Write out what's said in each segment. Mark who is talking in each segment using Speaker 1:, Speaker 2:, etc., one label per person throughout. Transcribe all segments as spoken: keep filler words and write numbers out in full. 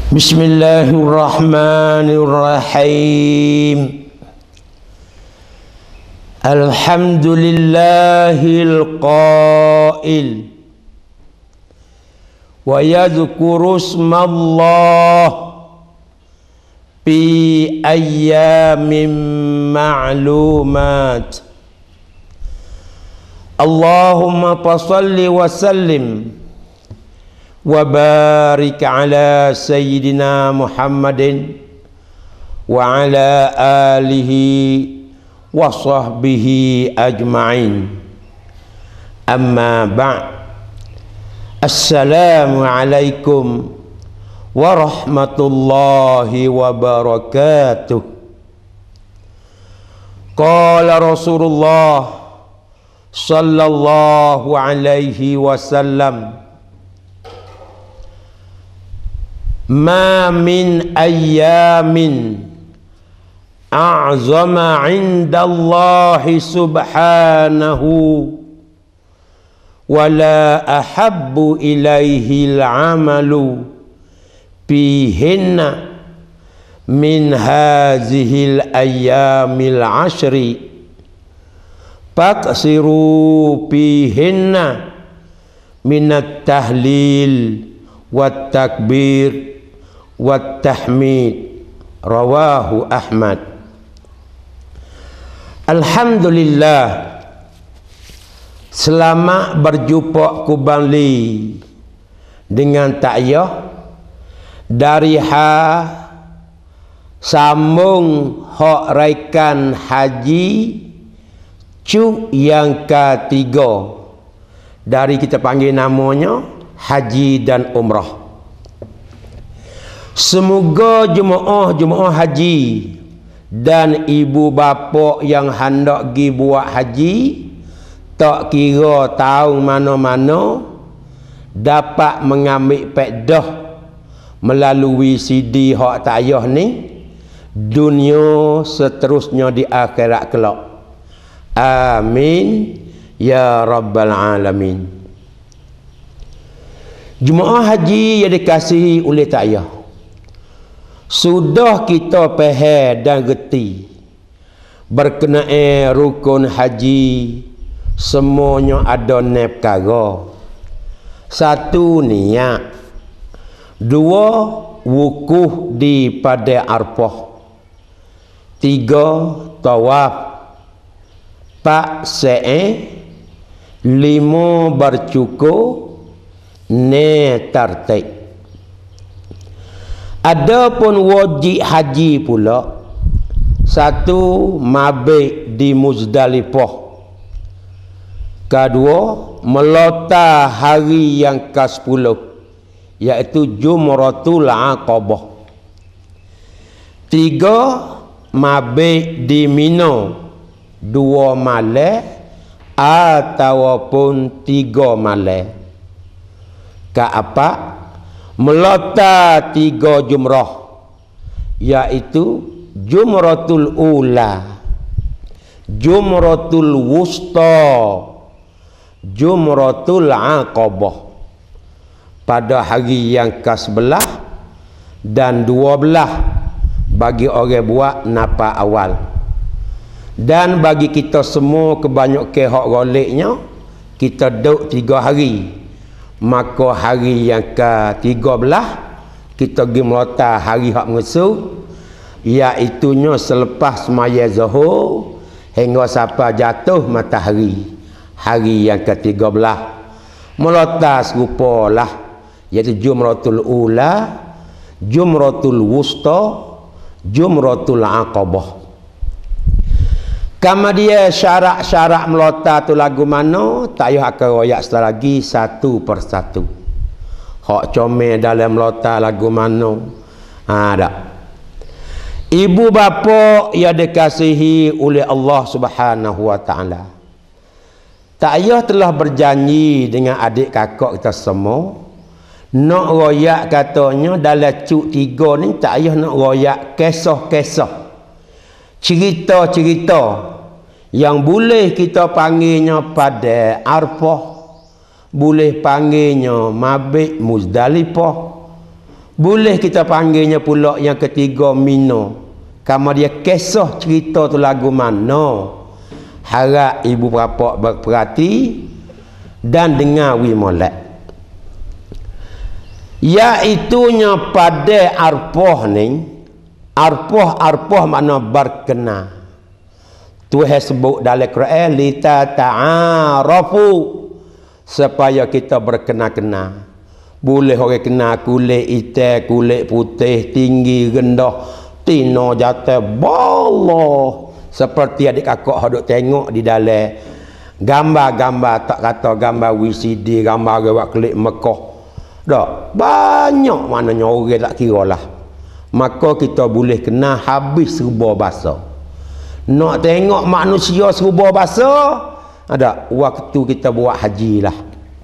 Speaker 1: Bismillahirrahmanirrahim. Alhamdulillahil qail wa yadhkuru ismallah fi ayyamin ma'lumat. Allahumma salli wa sallim wa barik ala sayyidina Muhammadin wa ala alihi wa sahbihi ajma'in. Amma ba'd. Assalamu alaikum warahmatullahi wabarakatuh. Qala Rasulullah sallallahu alaihi wasallam, ma min ayyamin a'zama 'inda Allahi subhanahu wala ahabbu ilaihi al-'amalu fihinna min hazihil ayyamil 'ashri faqsiru fihinna minat tahlil wat takbir wat tahmid. Rawahu Ahmad. Alhamdulillah, selamat berjumpa kembali dengan takyah dari ha sambung hak raikan haji cu yang ketiga, dari kita panggil namanya haji dan umrah. Semoga jemaah-jemaah haji dan ibu bapa yang hendak pergi buat haji, tak kira tahun mana-mana, dapat mengambil faedah melalui C D hak tayah ni, dunia seterusnya di akhirat kelak. Amin ya rabbal alamin. Jemaah haji yang dikasihi oleh tayah, sudah kita faham dan reti berkenaan rukun haji, semuanya ada enam perkara. Satu, niat. Dua, wukuf di pada Arafah. Tiga, tawaf. Empat, sa'i. Lima, bercukur. Enam, tartib. Adapun wajib haji pula, satu, mabit di Muzdalifah. Kedua, melota hari yang ke sepuluh, iaitu Jumratul Aqabah. Tiga, mabit di Mina dua malam ataupun tiga malam. Keempat, melota tiga jumrah, iaitu Jumratul Ula, Jumratul Wusta, Jumratul Aqabah pada hari yang ke sebelah dan dua belah bagi orang buat napa awal. Dan bagi kita semua kebanyakan hak goliknya, kita duduk tiga hari. Maka hari yang ke tiga belah kita pergi melota hari hak mengesuk, iaitunya selepas semaya zuhur hingga sampai jatuh matahari. Hari yang ke tiga belah melota serupalah, iaitu Jumratul Ula, Jumratul Wusta, Jumratul Aqabah. Kemudian syarat-syarat melota tu lagu mana, tak payah akan royak sekali lagi satu persatu. Hak comel dalam melota lagu mana, ha, tak. Ibu bapa yang dikasihi oleh Allah Subhanahu wa taala, tak payah telah berjanji dengan adik kakak kita semua, nak royak katanya dalam cuk tiga ni, tak payah nak royak kisah-kisah, cerita-cerita yang boleh kita panggilnya pada Arafah, boleh panggilnya mabit Muzdalifah, Boleh kita panggilnya pula yang ketiga Mino. Kamu dia kisah cerita tu lagu mana. Harap ibu bapa berperhati dan dengar wi molek. Iaitunya pada arpoh ni, arpoh arpoh makna berkenal. Tuhan sebut dalam Quran lita ta'arafu, supaya kita berkenal-kenal. Boleh orang kenal kulit hitam, kulit putih, tinggi, rendah, tino, jatuh, boloh. Seperti adik kakak hadut tengok di dalam gambar-gambar, tak kata gambar V C D, gambar gawat klik Mekah. Dak banyak maknanya orang tak kira lah. Maka kita boleh kena habis serba bahasa. Nak tengok manusia serba bahasa, ada waktu kita buat haji lah.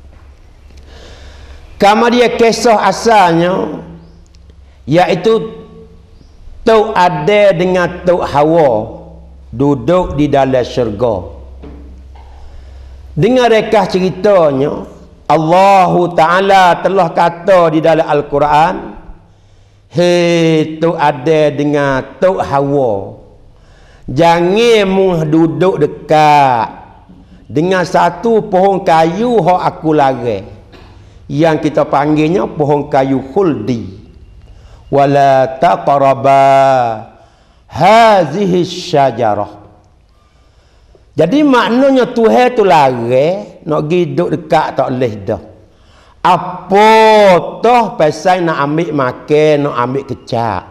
Speaker 1: Kamu dia kisah asalnya, iaitu Tok ada dengan Tok Hawa duduk di dalam syurga. Dengar rekah ceritanya, Allah Ta'ala telah kata di dalam Al-Quran, hei Tok ada dengan Tok Hawa, jangan mu duduk dekat dengan satu pohon kayu yang aku larang, yang kita panggilnya pohon kayu khuldi. Wala taqraba hazihi syajarah. Jadi maknanya Tuhan tu larang nak duduk dekat tak boleh dah. Apa toh pasal nak ambil makan, nak ambil kecap.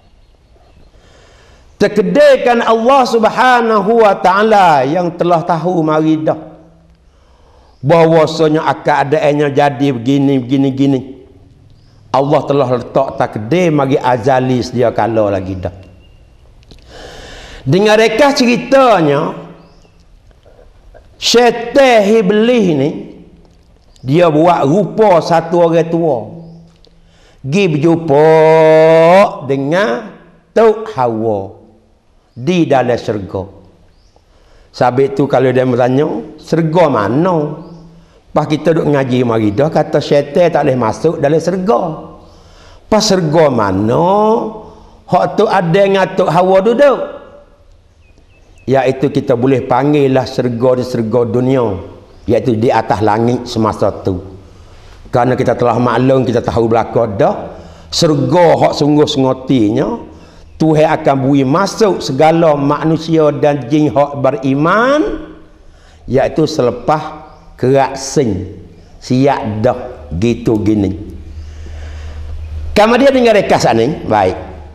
Speaker 1: Terkedekan Allah Subhanahu wa taala yang telah tahu mari dah bahwasanya akan adaannya jadi begini begini gini. Allah telah letak takdir mari azali sedia kala lagi dah. Dengar rekah ceritanya, syaitan iblis ni dia buat rupa satu orang tua. Gi berjumpa dengan Tok Hawa di dalam syurga. Sabit tu kalau dia bertanya, syurga mana? Pas kita duk ngaji mari dah kata syaitan tak boleh masuk dalam syurga. Pas syurga mana? Hak tu ada dengan Tok Hawa duduk. Iaitu kita boleh panggil lah syurga di syurga dunia, iaitu di atas langit semasa tu. Kerana kita telah maklum, kita tahu belaka dah syurga hak sungguh sengotinya Tuhan akan beri masuk segala manusia dan jin hak beriman, iaitu selepas kerak sing siap dah gitu gini. Kamu dia dengar rekas ni baik.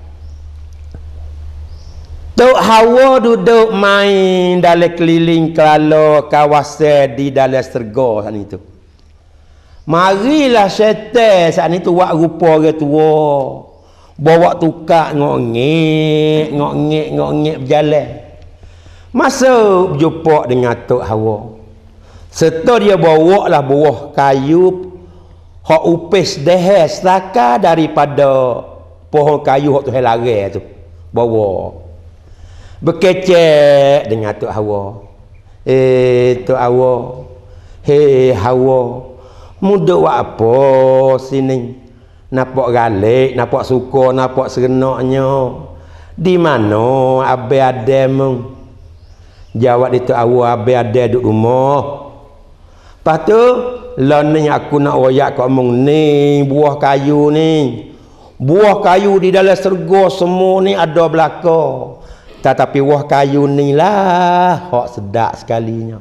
Speaker 1: Tok Hawa duduk main dalam keliling kelala kawasan di dalam syurga saat itu. Marilah syaitan saat itu buat rupa orang tua, bawa tukar ngok-ngek ngok-ngek ngok-ngek berjalan. Masuk berjumpa dengan Tok Hawa. Serta dia bawa lah buah kayu hak upis deher selaka daripada pohon kayu hak tu larang tu. Bawa. Berkecek dengan Tok Hawa. Eh Tok Hawa. Hei Hawa. Muda buat apa sini? Nampak galik, nampak suka, nampak serenaknya. Di mana abe adem? Jawab dia Tok Hawa, abe ada duduk rumah. Lepas tu, lah ni aku nak wayak kau omong ni, buah kayu ni. Buah kayu di dalam syurga semua ni ada belaka. Tetapi buah kayu ni lah, hak sedap sekalinya.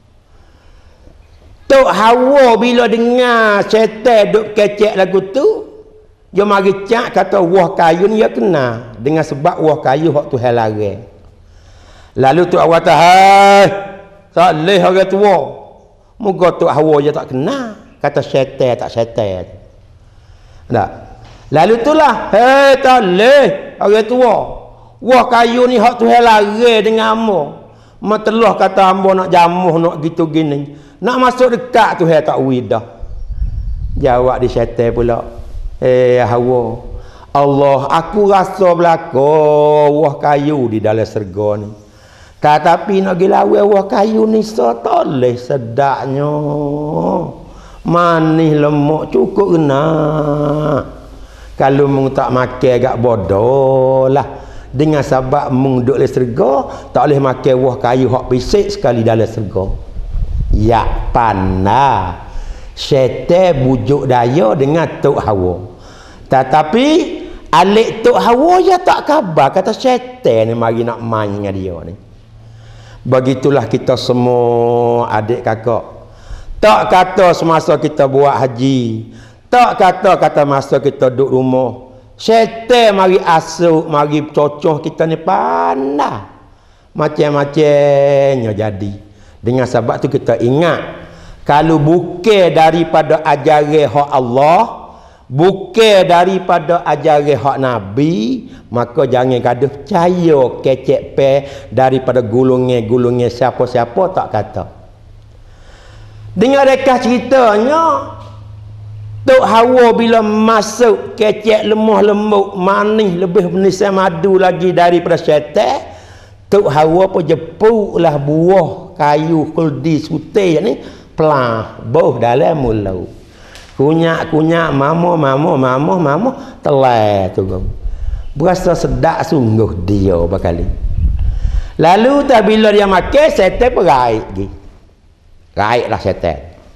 Speaker 1: Tok Hawa bila dengar syaitan duk kecek lagu tu, dia mari cak kata buah kayu ni dia kena. Dengan sebab buah kayu hak tu larang. Lalu Tok Hawa kata, hai, tak boleh orang tua. Moga Tok Hawa je tak kena. Kata syaitan tak syaitan. Tak. Lalu itulah, hei tak boleh orang tua. Wah kayu ni hak tu larang dengan hamba. Matelah kata hamba nak jamuh nak gitu gini. Nak masuk dekat tu tak widah. Jawab di syaitan pula. Eh Hawa, Allah aku rasa belaka wah kayu di dalam syurga ni. Tetapi nak gila wah kayu ni setoleh sedaknya. Manis lemak cukup kena. Kalau mung tak makan agak bodoh lah. Dengan sebab mung duduk dalam syurga, tak boleh makan buah kayu hak pisik sekali dalam syurga. Ya pandai. Syaitan bujuk daya dengan Tok Hawa. Tetapi alik Tok Hawa ya tak khabar kata syaitan ni mari nak main dengan dia ni. Begitulah kita semua adik kakak. Tak kata semasa kita buat haji, tak kata kata masa kita duduk rumah. Syaitan mari asuk, mari cocoh kita ni pandai. Macam-macamnya jadi. Dengan sebab tu kita ingat, kalau bukan daripada ajaran hak Allah, bukan daripada ajaran hak Nabi, maka jangan gaduh percaya kecek pe daripada gulungan-gulungan siapa-siapa tak kata. Dengar rekah ceritanya, Tok Hawa bila masuk kecek lemah lembut manis lebih benisai madu lagi daripada syaitan, Tok Hawa pun jepuklah buah kayu khuldi sutih ni pelah bauh dalam mulut. Kunyak-kunyak mamo mamo mamo mamo telai tu gong. Berasa sedap sungguh dia bakali. Lalu tak bila dia makan syaitan peraik gi. Raiklah syaitan.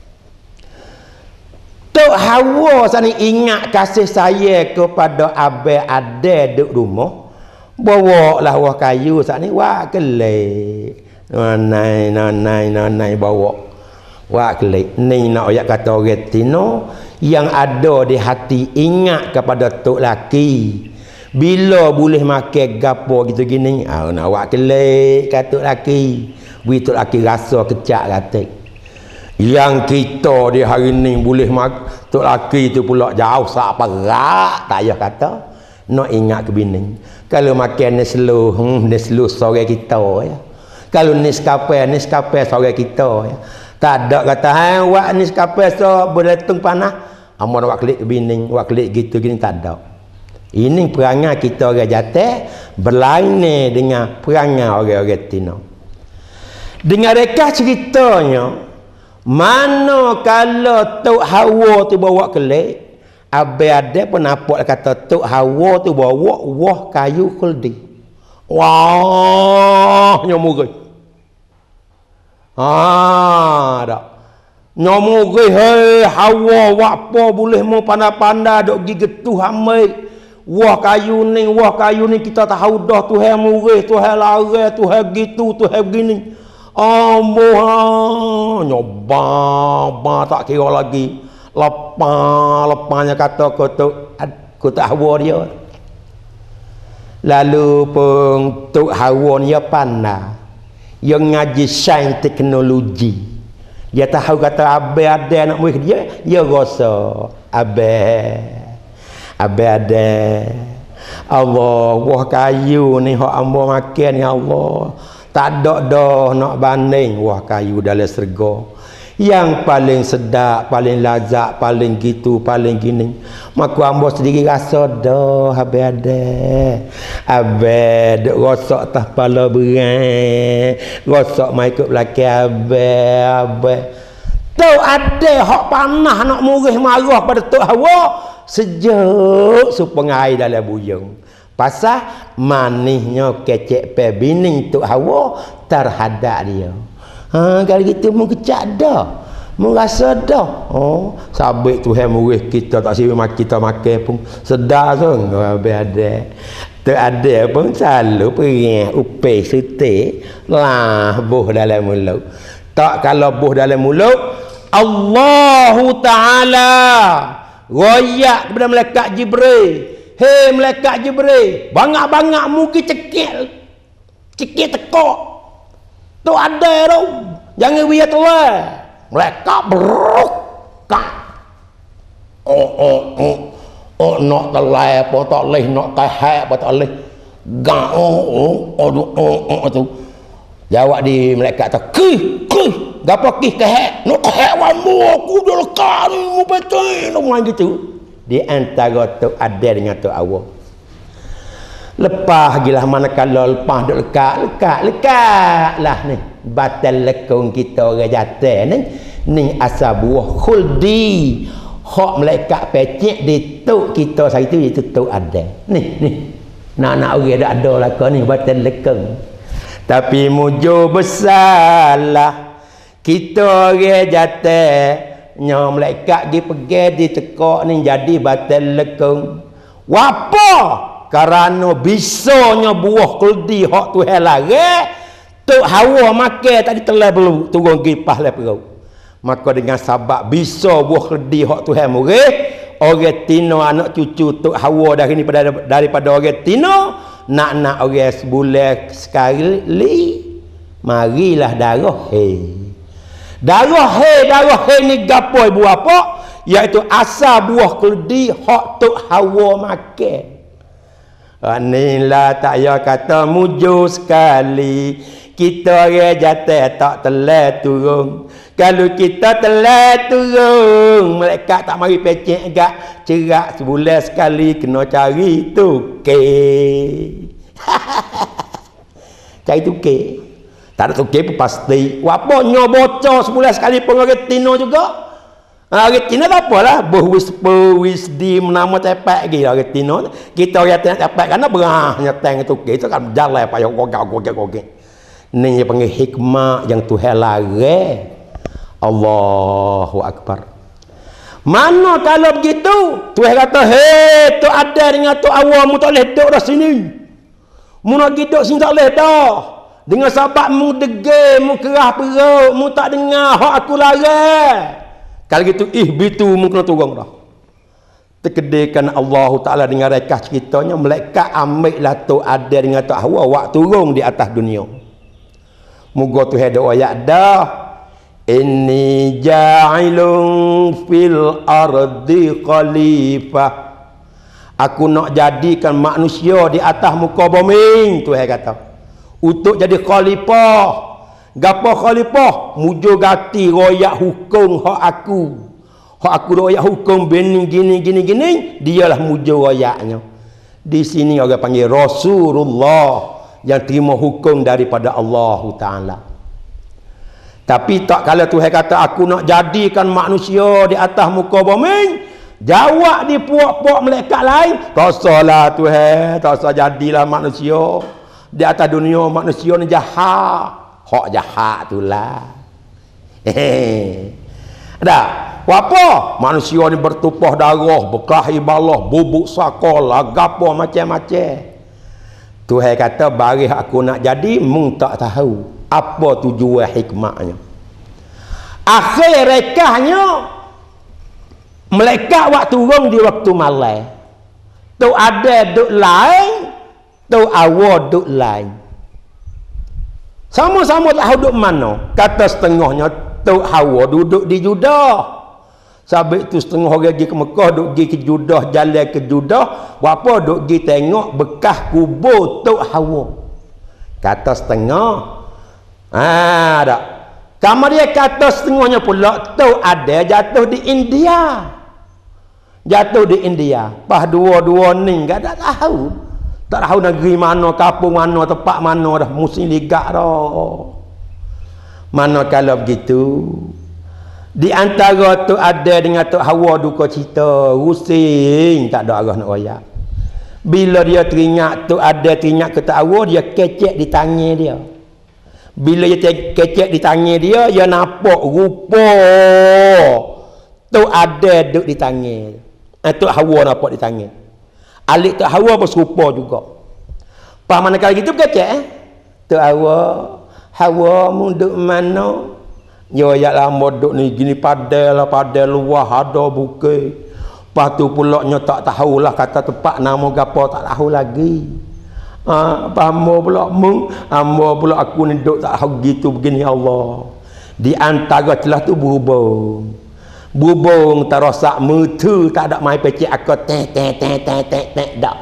Speaker 1: Tok Hawa sani ingat kasih saya kepada abai ada duduk rumah. Bawa lah wah kayu sani wah kelek. Nanai nanai nanai bawa. Wah kelek. Ni nak ayat kata orang Tino yang ada di hati ingat kepada tok laki. Bila boleh makan gapo gitu gini, ah nak wak kelek kata tok laki. Wi tok laki rasa kecak katik. Yang kita di hari ni boleh mak tok laki tu pula jauh sak perak tak payah kata nak ingat ke bini. Kalau makan Neslo, hmm, Neslo sore kita ya. Kalau Nescafe, Nescafe sore kita ya. Tak ada kata hai wak Nescafe so berletung panah. Amun wak klik ke bini, wak klik gitu gini tak ada. Ini perangai kita orang jatah berlain dengan perangai orang-orang Tino. Dengan rekah ceritanya, mana kalau Tok Hawa tu bawa kelek, abai ada pun nampak kata Tok Hawa tu bawa wah kayu khuldi. Wah, nyomugoi. Ah, dak. Nyomugoi hei Hawa apa boleh mau pandai-pandai dok gigit tu hamai. Wah kayu ni, wah kayu ni kita tahu dah Tuhan murih, Tuhan larang, Tuhan gitu, Tuhan begini. Amboh nyoba ba tak kira lagi lepas lepasnya kata kotok kotok Hawa dia. Lalu pun Tok Hawa dia pandai, dia ngaji sains teknologi. Dia tahu kata abai ada nak murid dia, dia rasa abai abai ada Allah wah kayu ni hak ambo makan ya Allah. Tak ada dah nak banding wah kayu dalam syurga. Yang paling sedap, paling lazat, paling gitu, paling gini. Maka hamba sendiri rasa dah habis ada. Habis duk rosak atas kepala berat. Rosak mai ikut belakang habis, habis. Tahu ada hak panah nak murih marah pada Tok Hawa sejak supaya air dalam buyung. Pasal manisnya kecek pe bini Tok Hawa terhadap dia. Ha kalau gitu mau kecak dah. Mau rasa dah. Oh, sabik Tuhan murih kita tak siapa mak kita makan pun sedar tu enggak ada. Tak ada pun selalu perih upai sutih lah buh dalam mulut. Tak kalau buh dalam mulut Allah Taala royak kepada malaikat Jibril. Hei malaikat Jibril, bangak-bangak muki cekil. Cekil tekok. Tu ada tu. Jangan biar telah. Malaikat berukak. Oh oh oh. Oh nak telah apa tak leh, nak kahak apa tak leh. Gang oh oh oh oh oh tu. Jawab di malaikat tu, "Ki, ki, gapo ki kahak? Nak kahak wanmu aku dah lekat ni mu betul." Nak main gitu. Di antara tu ada dengan tu awak. Lepas gilah mana kalau lepas duk lekat, lekat, lekat lah ni. Batal lekung kita orang jatuh ni. Ni asal buah khuldi. hak malaikat pecek di tok kita saya itu itu tok ada. Ni ni. Nak-nak orang dak ada lah kau ni batal lekeng. Tapi mujo besarlah kita orang jatuh nya malaikat gi pergi di tekak ni jadi batal lekeng. Wapa? Karena bisanya buah keldi hak Tuhan larang tok Hawa makan tadi telah belum turun gipah le perut. Maka dengan sebab bisa buah keldi hak Tuhan murih, orang tino anak cucu tok Hawa dari ni pada daripada orang tino nak-nak orang sebulan sekali marilah darah he. Darah he, darah he ni gapo ibu apa? Iaitu asal buah keldi hak tok Hawa makan. Inilah tak payah kata mujo sekali kita orang jatuh tak telah turun. Kalau kita telah turun malaikat tak mari pecek agak cerak sebulan sekali kena cari tukir. Cari tukir. Tak ada tukir pun pasti. Apa nyo bocor sebulan sekali pun orang tino juga. Orang Tino tak apalah, berwis berwis di nama tepak lagi orang Tino. Kita orang Tino tepak kerana berahnya teng itu kita kan jalan payah gogak-gogak-gogak. Ni yang panggil hikmah yang Tuhan larang. Allahu Akbar. Mana kalau begitu? Tuhan kata, "Hei, tu ada dengan tu awam mu tak boleh duduk dah sini. Mu nak duduk sini tak boleh dah. Dengan sebab mu degil, mu kerah perut, mu tak dengar hak aku larang." Kalau gitu ih bitu mu kena turun dah. Terkedekan Allah Taala dengan rekah ceritanya malaikat ambil lah tu ada dengan tu Hawa wak turun di atas dunia. Moga tu ada ayat dah. Inni ja'ilun fil ardi khalifah. Aku nak jadikan manusia di atas muka bumi, Tuhan kata. Untuk jadi khalifah. Gapo khalifah? Mujo gati royak hukum hak aku. Hak aku royak hukum bini gini gini gini, dialah mujo royaknya. Di sini orang panggil Rasulullah yang terima hukum daripada Allah Taala. Tapi tak kala Tuhan kata aku nak jadikan manusia di atas muka bumi, jawab di puak-puak malaikat lain, tak salah Tuhan, tak usah jadilah manusia. Di atas dunia manusia ni jahat. Hak jahat itulah. Hehe. Ada. Apa? Manusia ni bertumpah darah, berkelahi balah, bubuk sakolah, gapo macam-macam. Tuhan kata bagi aku nak jadi mung tak tahu apa tujuan hikmahnya. Akhir rekahnya malaikat waktu turun di waktu malam. Tu ada duk lain, tu awal duk lain. Sama-sama tak tahu duduk mana. Kata setengahnya Tok Hawa duduk di Judah. Sabit tu setengah orang pergi ke Mekah, duduk pergi ke Judah, jalan ke Judah. Berapa duduk pergi tengok bekas kubur Tok Hawa. Kata setengah. Ah, tak. Kamu dia kata setengahnya pula Tok ada jatuh di India. Jatuh di India. Pas dua-dua ni enggak ada tahu. Tak tahu negeri mana, kampung mana, tempat mana dah musim ligak dah. Mana kalau begitu di antara tu ada dengan Tok Hawa duka cita, rusing tak ada arah nak royak. Bila dia teringat tu ada teringat ke Tok Hawa, dia kecek di tangan dia. Bila dia kecek di tangan dia, dia nampak rupa tu ada duduk di tangan. Eh, Tok Hawa nampak di tangan. Alik Tok Hawa pun serupa juga. Pas manakala gitu kecek eh. Tok Hawa, Hawa mu duk mana? Yo ya lama duk ni gini padel padel luah ada bukit. Pas tu pula nya tak tahulah kata tempat nama gapo tak tahu lagi. Ah, ha, pamo pula mung, amo pula aku ni duk tak tahu gitu begini Allah. Di antara celah tu berhubung. Bubung terosak mutu tak ada mai pecik aku teh teh teh teh teh teh dak.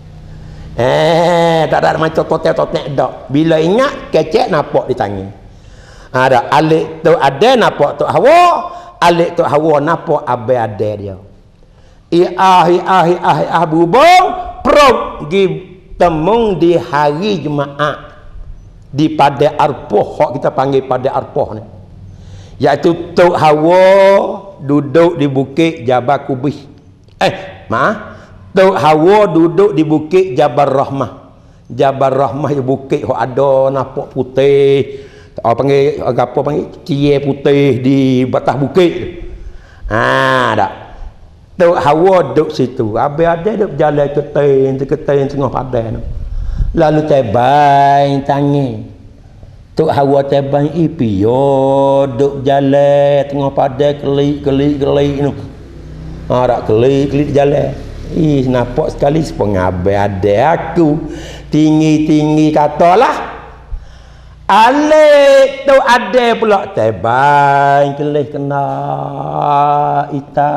Speaker 1: Eh, tak ada mai totek totek dak. Bila ingat kecek nampak di tangan. Ada alik tu ada nampak Tok Hawa, alik Tok Hawa nampak abai ada dia. I ah i ah i ah ah bubung prok gi temung di hari Jumaat di pada Arfah, hak kita panggil pada Arfah ni. Iaitu Tok Hawa duduk di bukit Jabal Kubih. Eh, maaf. Tok Hawa duduk di bukit Jabal Rahmah. Jabal Rahmah ya bukit yang ada nampak putih. Orang panggil apa panggil? Cie putih di batas bukit. Ah, dak. Tok Hawa duduk situ. Habis ada duduk berjalan ketain, ketain tengah padang. Lalu terbang tangi. Tok Hawa terbang ipi yo duduk jalan tengah padang kelik kelik kelik tu. Ah, dak kelik kelik jalan. Ih, nampak sekali sepengabai ada aku. Tinggi-tinggi katalah. Alik tu ada pula terbang kelih kena ita.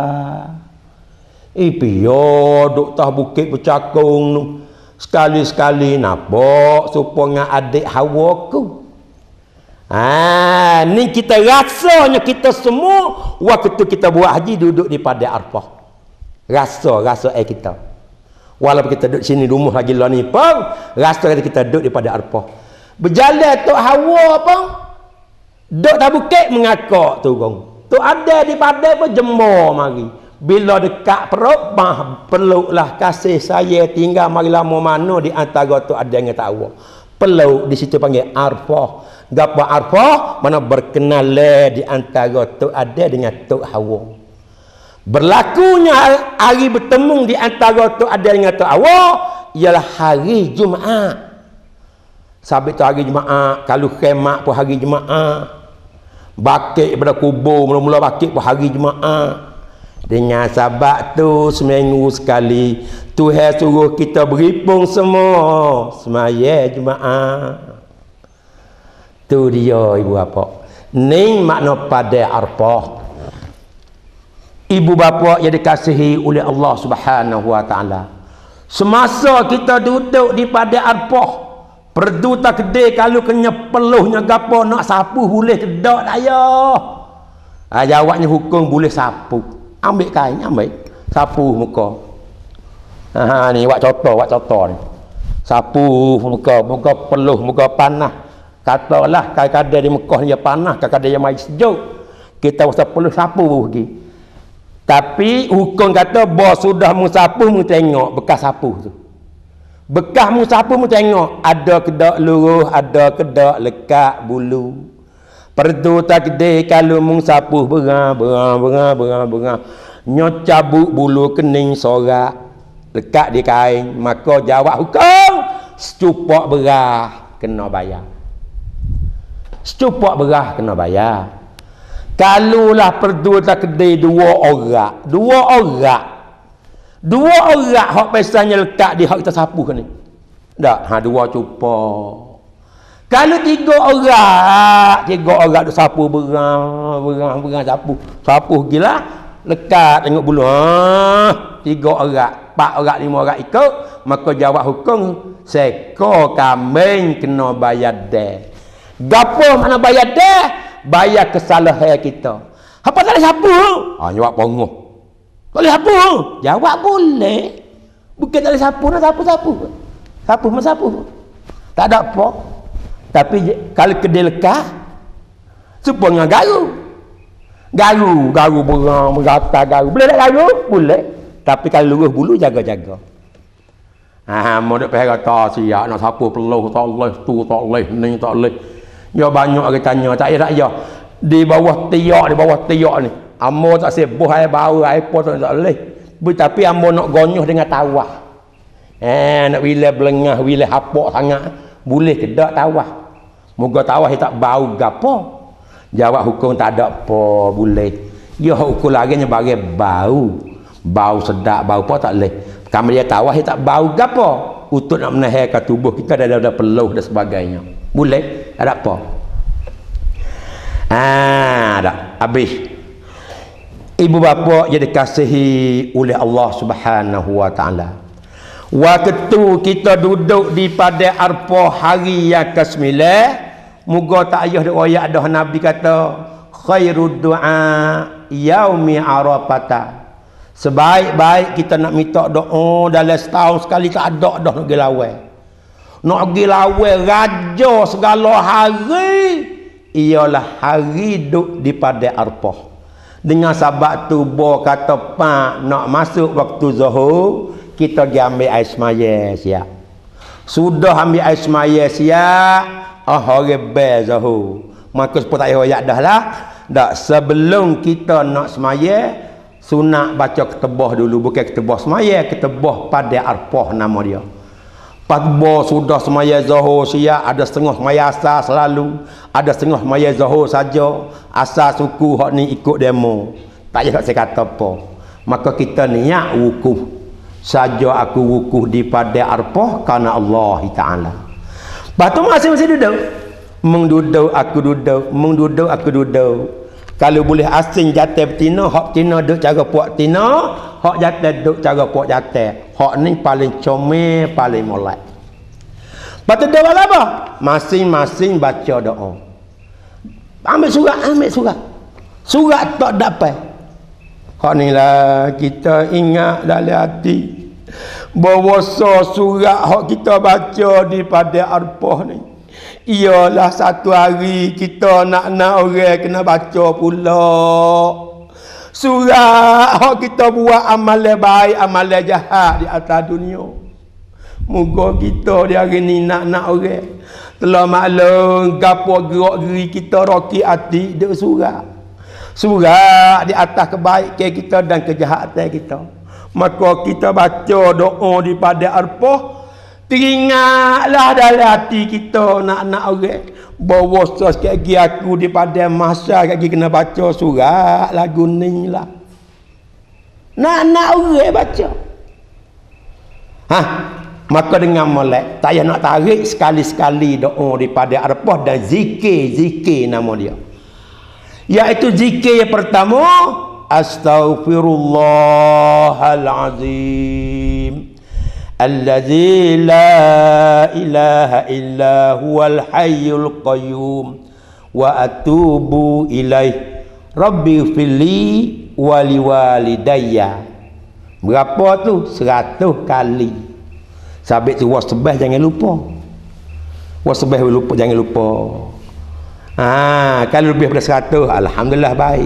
Speaker 1: Ipi yo duk tah bukit bercakung tu. Sekali-sekali nampak supaya adik Hawa ku. Ah, ni kita rasanya kita semua waktu kita buat haji duduk di Padang Arfah. Rasa rasa eh kita. Walaupun kita duduk sini rumah lagi lah ni pun rasa kita duduk di Padang Arfah. Berjalan Tok Hawa apa? Duk tak bukit mengakak turun. Tu ada di padang pun jemur mari. Bila dekat perut bah peluklah kasih saya tinggal mari lama mana di antara tu ada yang tak tahu. Peluk di situ panggil Arfah. Gapo Arfah mana berkenal di antara tu ada dengan Tok Hawa. Berlakunya hari bertemu di antara tu ada dengan Tok Hawa ialah hari Jumaat. Sabit tu hari Jumaat, kalau khemah pun hari Jumaat. Bakit pada kubur mula-mula bakit pun hari Jumaat. Dengan sebab tu seminggu sekali Tuhan suruh kita berhimpun semua semaya Jumaat. Tu dia ibu bapa. Ni makna pada Arfah. Ibu bapa yang dikasihi oleh Allah Subhanahu wa taala. Semasa kita duduk di pada Arfah, perdu tak kedai kalau kena peluhnya gapo nak sapu boleh kedak tak ya. Ah, jawabnya hukum boleh sapu. Ambil kain, ambil sapu muka. Ha ni buat contoh, buat contoh ni. Sapu muka, muka peluh, muka panas. Katalah kadang-kadang di Mekah dia panas, kadang-kadang dia mai sejuk. Kita usah peluh sapu pergi. Tapi hukum kata bos sudah mensapu mu tengok bekas sapu tu. Bekas mu sapu mu tengok ada kedak luruh, ada kedak lekat bulu. Perdu takdir kalau mung sapu berang berang berang berang berang nyo cabut bulu kening sorak lekat di kain, maka jawab hukum secupak berah kena bayar. Secupak berah kena bayar. Kalulah perdu takdir dua orang, dua orang. Dua orang hak pesannya lekat di hak kita sapu kan ni. Tak, ha dua cupak. Kalau tiga orang, tiga orang duk sapu berang, berang, berang sapu. Sapu gila, lekat tengok bulu. Ha, tiga orang, empat orang, lima orang ikut, maka jawab hukum sekor kambing kena bayar dah. Gapo mana bayar dah? Bayar kesalahan kita. Apa tak boleh sapu? Ha, jawab pongoh. Tak boleh sapu? Jawab boleh. Bukan tak boleh sapu, nak sapu-sapu. Sapu mah sapu. Tak ada apa. Tapi kalau kedai lekah supaya garu. Garu, garu berang, merata garu. Boleh tak garu? Boleh. Tapi kalau lurus bulu jaga-jaga. Ha, mau dak payah kata siap nak sapu peluh tak boleh, tu tak boleh, ni tak boleh. Ya banyak orang tanya, tak ya tak ya. Di bawah tiak, di bawah tiak ni. Amo tak sebuh air bau, air pot tak boleh. Tapi amo nak gonyoh dengan tawah. Eh, nak wilayah belengah, wilayah hapak sangat. Boleh ke tak tawah? Moga tawah tak bau gapo? Jawab hukum tak ada apa, boleh. Ya hukum laginya bagi bau. Bau sedap, bau apa tak boleh. Kamu dia tawah tak bau gapo? Untuk nak menahankan tubuh kita ada ada peluh dan sebagainya. Boleh? Ada apa? Ah, ada. Habis. Ibu bapa yang dikasihi oleh Allah Subhanahu wa taala. Waktu kita duduk di pada Arfah hari yang kesembilan, moga tak ayah riwayat dah Nabi kata khairud du'a yaumi arafata. Sebaik-baik kita nak minta doa dalam setahun sekali tak ada dah nak gilawai. Nak gilawai raja segala hari ialah hari duk di Padang Arafah. Dengan sebab tu bo kata pak nak masuk waktu zuhur, kita pergi ambil air semaya siap. Sudah ambil air semaya siap, ah hari bel zuhur. Maka sepuluh tak payah dah lah. Tak, sebelum kita nak semaya, sunat baca ketebah dulu, bukan ketebah semaya, ketebah Padang Arafah nama dia. Patbo sudah semaya zuhur siap, ada setengah semaya asar selalu, ada setengah semaya zuhur saja. Asar suku hak ni ikut demo. Tak payah saya kata apa. Maka kita niat wukuf. Saja aku wukuf di Padang Arafah kerana Allah Taala. Batu masing-masing duduk. Mengduduk aku duduk, mengduduk aku duduk. Kalau boleh asing jatuh betina, hak betina duduk cara puak betina, hak jatuh duduk cara puak jatuh. Hak ni paling comel, paling molek. Lepas tu doa apa? Masing-masing baca doa. Ambil surat, ambil surat. Surat tak dapat. Hak ni lah kita ingat dalam hati. Bahawa surat hak kita baca di Padang Arafah ni, ialah satu hari kita nak-nak orang kena baca pula. Surah hak kita buat amalan baik, amalan jahat di atas dunia. Moga kita di hari ni nak-nak orang telah maklum gapo gerak-geri kita roki hati dek surah. Surah di atas kebaikan kita dan kejahatan kita. Maka kita baca doa di Padang Arafah, teringatlah dalam hati kita nak-nak orang bahawa sikit lagi aku di Padang Mahsyar lagi kena baca surat lagu ni lah. Nak-nak orang baca. Ha, maka dengan molek saya nak tarik sekali-sekali doa di Padang Arafah dan zikir-zikir nama dia. Iaitu zikir yang pertama, Astaghfirullahalazim Alladzi la ilaha illa huwal hayyul qayyum wa atubu ilaih rabbi fili wali walidayya. Berapa tu? Seratus kali. Sabit tu wasbah jangan lupa. Wasbah lupa jangan lupa. Ha, kalau lebih daripada seratus, alhamdulillah baik.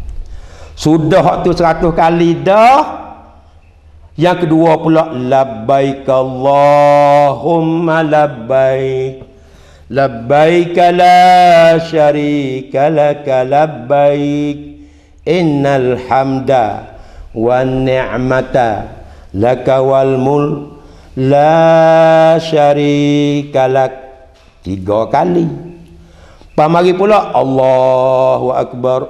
Speaker 1: Sudah tu seratus kali dah. Yang kedua pula, labbaik Allahumma labbaik labbaik la syarika laka labbaik innal hamda wan ni'mata laka wal mulk la syarika lak. Tiga kali. Pamari pula Allahu akbar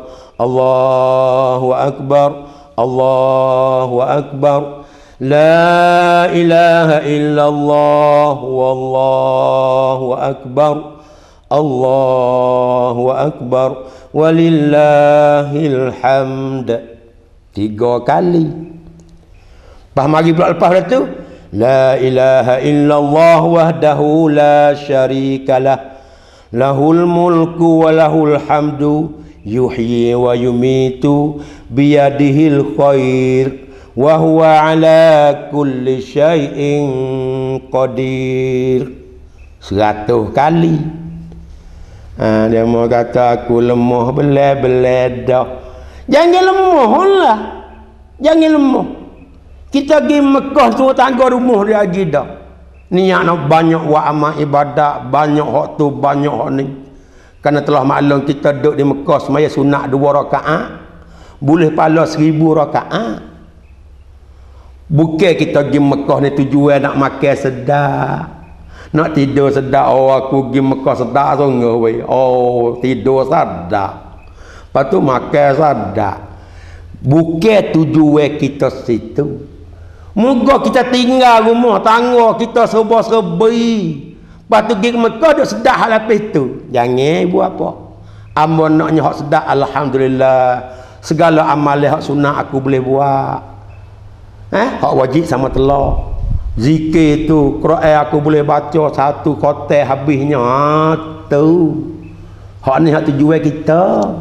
Speaker 1: Allahu akbar Allahu akbar La ilaha illallah wallahu akbar Allahu akbar walillahil hamd. Tiga kali. Lepas mari pula lepas itu, La ilaha illallah wahdahu la syarikalah lahul mulku wa lahul hamdu yuhyi wa yumitu biyadihil khair wa huwa ala kulli syai'in qadir. Seratus kali. Ha, dia mau kata aku lemah belai-belai dah. Jangan lemah lah. Jangan lemah. Kita pergi Mekah suruh tangga rumah dia lagi dah. Niat nak banyak buat amal ibadat, banyak hak tu, banyak hak ni. Kerana telah maklum kita duduk di Mekah semaya sunat dua rakaat, boleh pahala seribu rakaat. Bukan kita pergi Mekah ni tujuan nak makan sedap, nak tidur sedap. Oh aku pergi Mekah sedap sungguh weh. Oh tidur sedap, lepas tu makan sedap. Bukan tujuan kita situ. Moga kita tinggal rumah tangga kita serba-serbi, lepas tu pergi ke Mekah duk sedap hal lepas tu. Jangan buat apa. Amun naknya hak sedap, alhamdulillah. Segala amalan hak sunat aku boleh buat. Eh, hak wajib sama telak. Zikir tu, Quran aku boleh baca satu kotak habisnya. Ha, tu. Hak ni hak tujuan kita.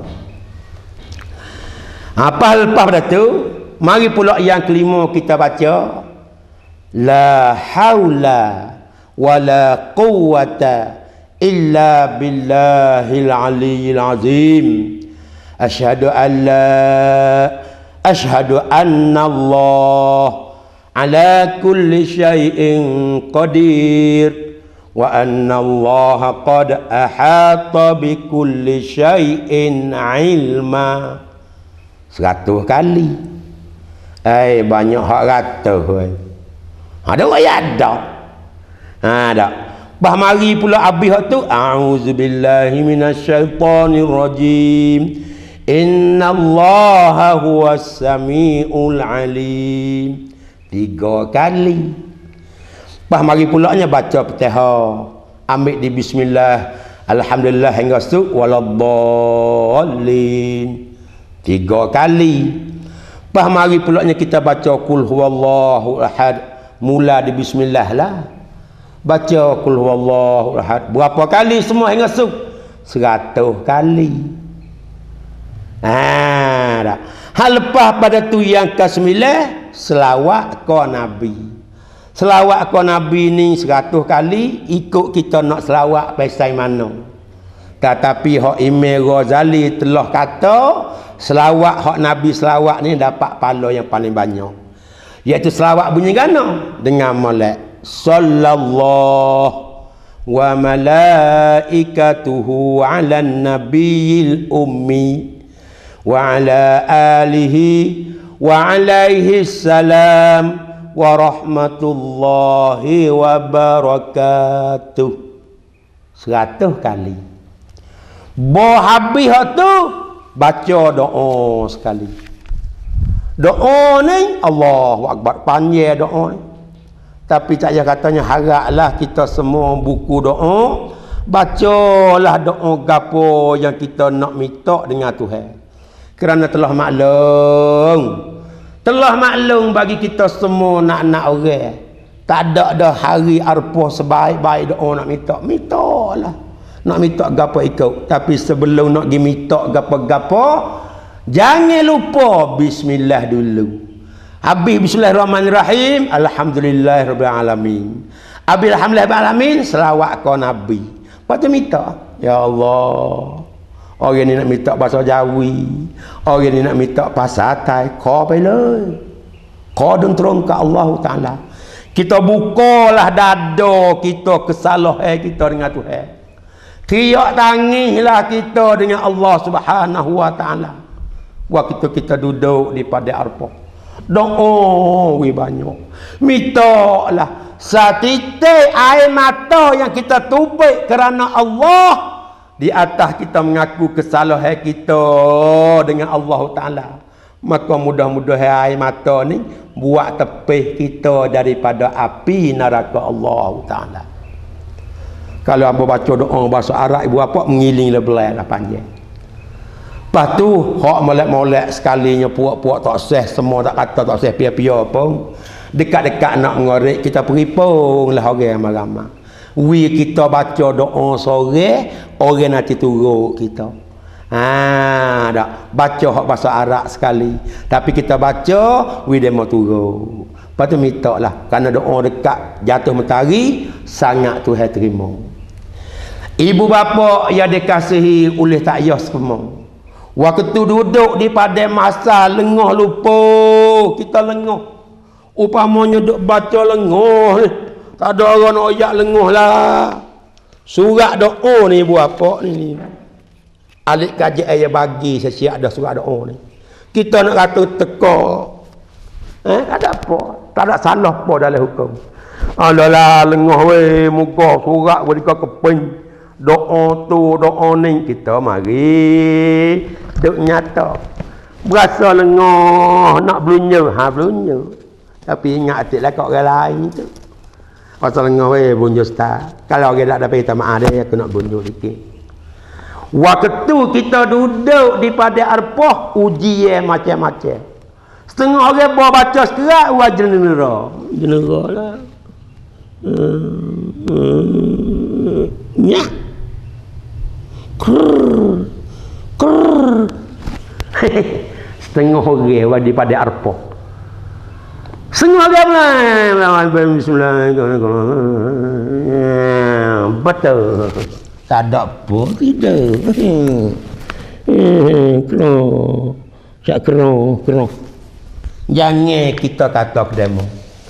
Speaker 1: Apa lepas pada tu? Mari pula yang kelima kita baca. La haula wala quwwata illa billahil aliyyil azim. Asyhadu an la asyhadu anna Allah ala kulli syai'in qadir wa anna Allah qad ahata bi kulli syai'in ilma. Seratus kali. Eh banyak hak ratus oi. Ada ayat dak. Ha dak. Bah mari pula habis hak tu, a'udzubillahi minasyaitonir rajim. Innallaha huwas samiul alim. Tiga kali. Bah mari pulaknya baca Fatihah. Ambil di bismillah, alhamdulillah hingga su waladdallin. Tiga kali. Bah mari pulaknya kita baca qul huwallahu ahad. Mula di bismillah lah. Baca qul huwallahu ahad. Berapa kali semua hingga su? Seratus kali. Ah, dah. Hal lepas pada tu yang ke sembilan, selawat ke Nabi. Selawat ke Nabi ni seratus kali, ikut kita nak selawat pasal mana. Tetapi hak Imam Ghazali telah kata selawat hak Nabi selawat ni dapat pahala yang paling banyak. Iaitu selawat bunyi gana dengan molek sallallahu wa malaikatuhu ala nabiyil ummi wa ala alihi wa alaihi salam wa rahmatullahi wa barakatuh. Seratus kali. Bo habis tu baca doa sekali. Doa ni Allahu Akbar, panjang doa ni. Tapi tak payah katanya haraplah kita semua buku doa, bacalah doa gapo yang kita nak minta dengan Tuhan. Kerana telah maklum, telah maklum bagi kita semua nak-nak orang. Tak ada dah hari arpah sebaik-baik doa nak minta. Mintalah. Nak minta gapo ikut. Tapi sebelum nak pergi minta gapo-gapo, jangan lupa bismillah dulu. Habis bismillahirrahmanirrahim, alhamdulillahirabbil alamin. Habis alhamdulillahirabbil alamin, selawat ke Nabi. Lepas tu minta, ya Allah. Orang ni nak minta bahasa Jawi, orang ni nak minta bahasa Thai, kau pilih. Kau dan terung ke Allah Ta'ala. Kita bukalah dada kita, kesalahan kita dengan Tuhan. Tiak tangislah kita dengan Allah Subhanahu Wa Ta'ala. Waktu kita duduk di pada arpah. Doa we banyak. Minta lah satitik air mata yang kita tumpik kerana Allah. Di atas kita mengaku kesalahan kita dengan Allah Ta'ala. Maka mudah-mudahan air mata ni buat tepih kita daripada api neraka Allah Ta'ala. Kalau apa baca doa bahasa Arab ibu apa mengiling lebih lah panjang. Lepas tu hak molek-molek sekalinya puak-puak tak sah, semua tak kata tak sah pia-pia pun. Dekat-dekat nak mengorek kita peripung lah orang ramai-ramai. We kita baca doa sore, orang nanti turut kita. Ha, dak baca hak bahasa Arab sekali. Tapi kita baca, we demo turut. Lepas tu minta lah, kerana doa dekat jatuh matahari sangat Tuhan terima. Ibu bapa yang dikasihi oleh tak yah semua. Waktu duduk di pada masa lengah lupa, kita lengah. Upamanya duk baca lengah, tak ada orang nak ajak lengah lah. Surat doa ni ibu apa ni? Alik kaji ayah bagi sesiap ada surat doa ni. Kita nak kata teka. Eh, ada apa? Tak ada salah apa dalam hukum. Adalah lengah weh muka surat boleh kau keping. Doa tu doa ni kita mari duk nyata. Berasa lengah nak blunya, ha blunya. Tapi ingat atiklah kat orang lain tu. Pasal lengah weh bunyo ustaz. Kalau orang tak dapat kita maaf dia aku nak bunyo sikit. Waktu kita duduk di pada arpah ujian macam-macam. Setengah orang bawa baca sekerat wajah jenera. Jenera lah. Hmm, hmm, nyah. Krrr. Krrr. Setengah orang di pada arpah. Setengah orang lah. Bismillahirrahmanirrahim. Betul. Tak ada apa, tidak. Hmm. Hmm, kena. Tak kena, kena. Jangan kita kata ke demo.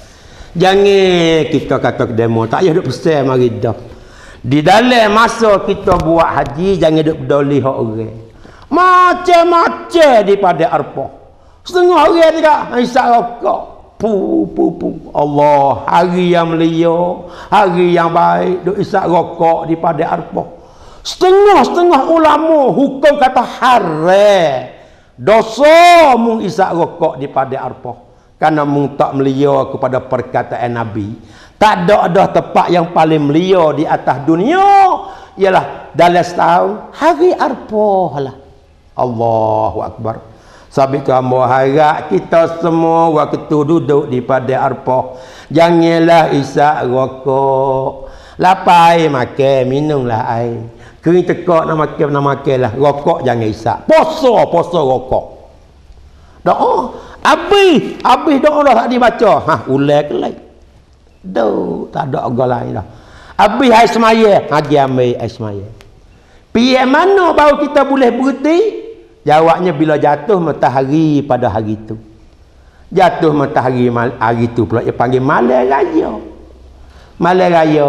Speaker 1: Jangan kita kata ke demo. Tak payah duk pesan mari dah. Di dalam masa kita buat haji, jangan duk peduli hak orang. Macam-macam di pada Arafah. Setengah orang juga hisap rokok. Pu pu pu. Allah, hari yang mulia, hari yang baik duk hisap rokok di pada Arafah. Setengah-setengah ulama hukum kata haram. Dosa mung hisap rokok di pada Arafah. Karena mung tak mulia kepada perkataan Nabi. Tak ada ada tempat yang paling mulia di atas dunia ialah dalam setahun hari Arafah lah. Allahu Akbar. Sebab itu hamba harap kita semua waktu duduk di pada Arafah janganlah isap rokok. Lapar air makan, minumlah air. Kering tekak nak makan nak makanlah. Rokok jangan isap. Puasa, puasa rokok. Doa habis, habis doa dah tak dibaca. Ha, ulai ke lain. Duh, tak ada agak lain dah. Habis air semaya, hagi ambil air semaya. Pergi mana baru kita boleh berhenti? Jawabnya bila jatuh matahari pada hari itu. Jatuh matahari hari itu pula dia panggil malam raya. Malam raya.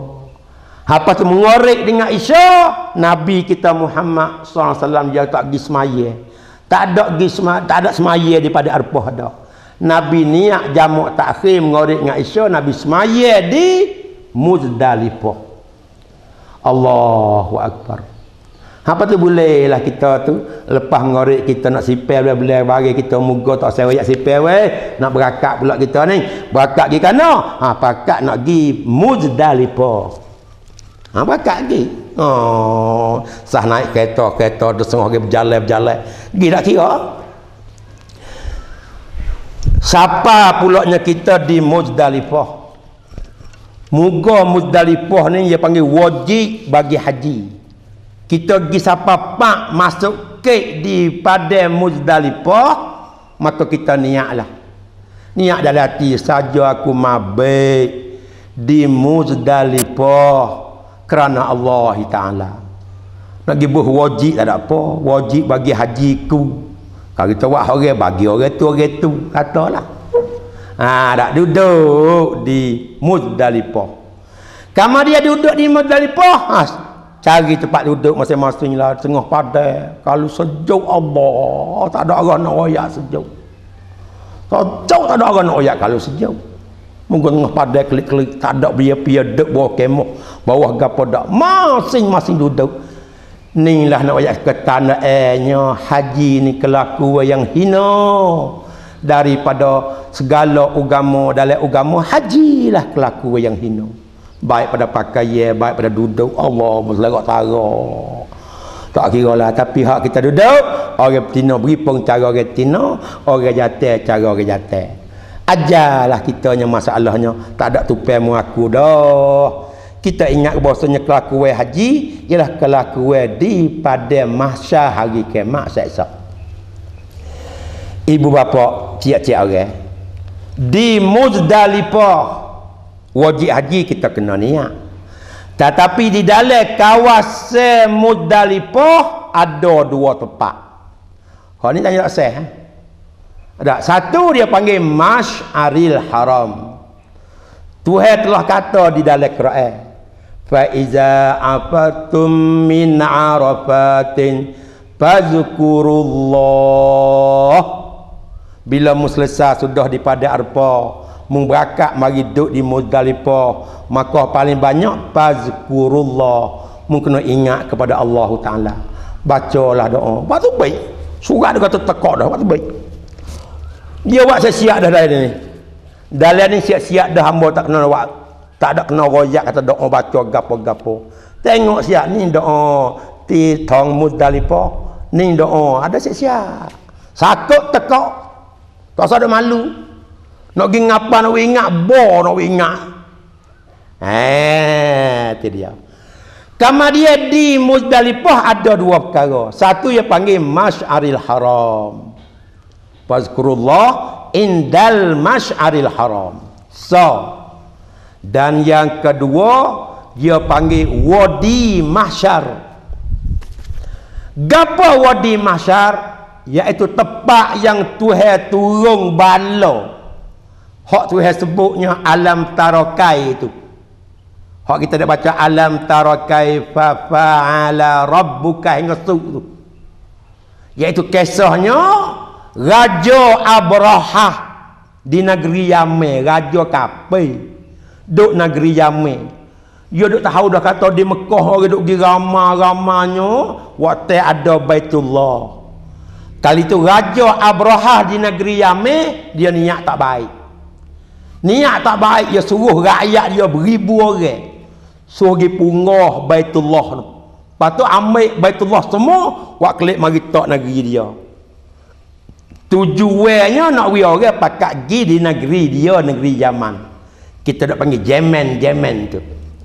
Speaker 1: Apa tu mengorek dengan Isya, Nabi kita Muhammad sallallahu alaihi wasallam dia tak pergi semaya. Tak ada pergi semaya, tak ada semaya daripada Arafah dah. Nabi niat jamak takhir mengorek dengan Isya, Nabi semaya di Muzdalifah. Allahu Akbar. Apa tu bolehlah kita tu lepas ngorek kita nak sipel boleh bagi kita muga tak saya sipel weh nak berakat pula kita ni berakat pergi kana ha pakat nak pergi Muzdalifah ha pakat pergi oh sah naik kereta kereta dah setengah hari berjalan berjalan pergi tak kira siapa pulaknya kita di Muzdalifah muga Muzdalifah ni dia panggil wajib bagi haji. Kita pergi siapa pak masuk ke di padang Muzdalifah, maka kita niatlah. Niat dalam hati saja aku mabik di Muzdalifah kerana Allah Taala. Nak pergi buh wajib tak ada apa, wajib bagi hajiku. Kalau kita buat orang bagi orang tu orang tu katalah. Ah, tak duduk di Muzdalifah. Kamu dia duduk di Muzdalifah, ha, cari tempat duduk masing-masing lah tengah padang. Kalau sejuk Allah tak ada orang nak royak sejuk. Sejuk tak ada orang nak royak kalau sejuk. Mungkin tengah padang klik-klik tak ada biar-biar duduk bawah kemah bawah gapo dak masing-masing duduk. Ni lah nak royak ke tanah airnya haji ni kelakuan yang hina daripada segala agama dalam agama haji lah kelakuan yang hina. Baik pada pakaian, baik pada duduk, Allah berlerak tara. Tak kira lah, tapi hak kita duduk, orang betina beripung cara orang betina, orang jantan cara orang jantan. Ajarlah kitanya masalahnya, tak ada tupai mu aku dah. Kita ingat bahasanya kelakuan haji ialah kelakuan di pada mahsyar hari kiamat seksa. Ibu bapa, cik-cik orang di Muzdalifah wajib haji kita kena niat. Tetapi di dalam kawasan Muzdalifah ada dua tempat. Hak ni tanya tak sah. Eh? Ada satu dia panggil Masy'aril Haram. Tuhan telah kata di dalam Quran, fa iza afatum min arafatin fazkurullah. Bila mu selesai sudah di pada Arafah mung berakat mari duduk di Muzdalifah, maka paling banyak fazkurullah, mung kena ingat kepada Allah Taala. Bacalah doa. Waktu baik. Surat dia kata tekak dah, waktu baik. Dia buat siap dah dalam ni. Dalam ni siap-siap dah hamba tak kena buat. Tak ada kena royak kata doa baca gapo-gapo. Tengok siap ni doa ti tong Muzdalifah, ni doa ada siap-siap. Sakut tekak. Tak usah ada malu. Nak pergi ngapa nak ingat bo nak ingat. Eh, itu dia. Kama dia di Muzdalifah ada dua perkara. Satu yang panggil Masy'aril Haram. Fazkurullah indal Masy'aril Haram. So, dan yang kedua dia panggil Wadi Mahsyar. Gapo Wadi Mahsyar? Iaitu tempat yang Tuhan turun bala. Hak Tuhan sebutnya alam tarakai itu. Hak kita dah baca alam tarakai fa fa'ala rabbuka hingga tu. Iaitu kisahnya Raja Abrahah di negeri Yaman, raja kafir duk negeri Yaman. Dia duk tahu dah kata di Mekah orang duk pergi ramai-ramainya waktu ada Baitullah. Kali itu Raja Abrahah di negeri Yaman, dia niat tak baik. Niat tak baik, dia suruh rakyat dia beribu orang suruh pergi punggah Baitullah. Lepas tu ambil Baitullah semua, wak kelik mari tok negeri dia. Tujuannya nak we orang pakat pergi di negeri dia, negeri Yaman. Kita dak panggil Yemen, Yemen tu.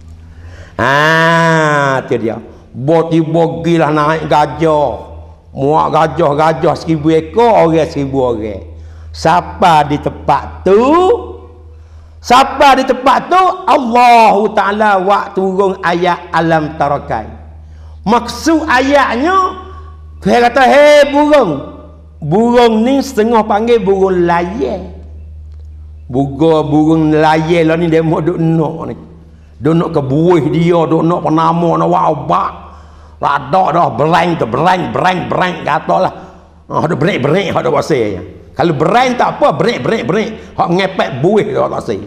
Speaker 1: Ah, tu dia. Tiba-tiba gilah naik gajah. Muak gajah-gajah seribu ekor, orang seribu orang. Siapa di tempat tu? Siapa di tempat tu? Allah Ta'ala wak turun ayat alam tarakai. Maksud ayatnya, dia kata, hei burung. Burung ni setengah panggil burung layar. Burung burung layar lah ni dia mau duk nak ni. Duk nak ke buih dia, duk nak penama nak wow bak. Radak dah berang tu berang berang berang kata lah. Ah ada berik-berik hak dak bahasa. Kalau berang tak apa, berik-berik-berik. Hak ngepek buih tu tak sei.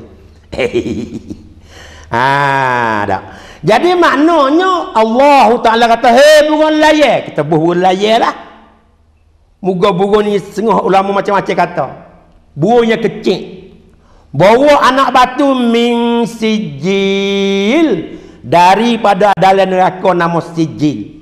Speaker 1: Ah dak. Jadi maknanya Allah Ta'ala kata, hei burung layar. Kita burung layar lah. Muga burung ni setengah ulama macam-macam kata. Burungnya kecil. Bawa anak batu min sijil. Daripada dalam neraka nama sijil.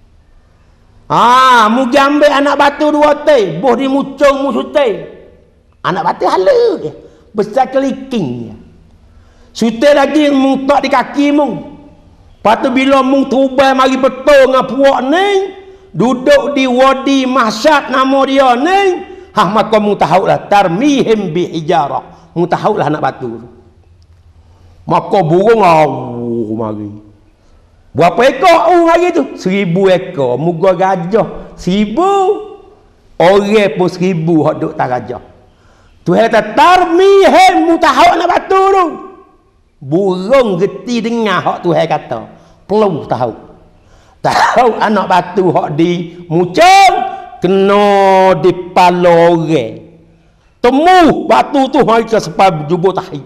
Speaker 1: Ah, mu ambil anak batu dua tay. Boh di mucung musuh tay. Anak batu hala. Besar keliking. Sutai lagi mung tak di kaki mung. Lepas tu bila mung tubai mari betul dengan puak ni, duduk di Wadi Mahsyar nama dia ni, hah maka mung tahu lah tarmihim bi hijarah. Mung tahu lah anak batu. Maka burung au mari. Berapa ekor oh hari tu? Seribu ekor. Muga gajah seribu. Orang pun seribu hak duk tak gajah. Tuhan kata tarmihim mung tahu anak batu tu. Burung geti dengar hak Tuhan kata. Perlu tahu. Tahu anak batu hak di mucung kena di palore. Temu batu tu hari ke sepab jubur tahi.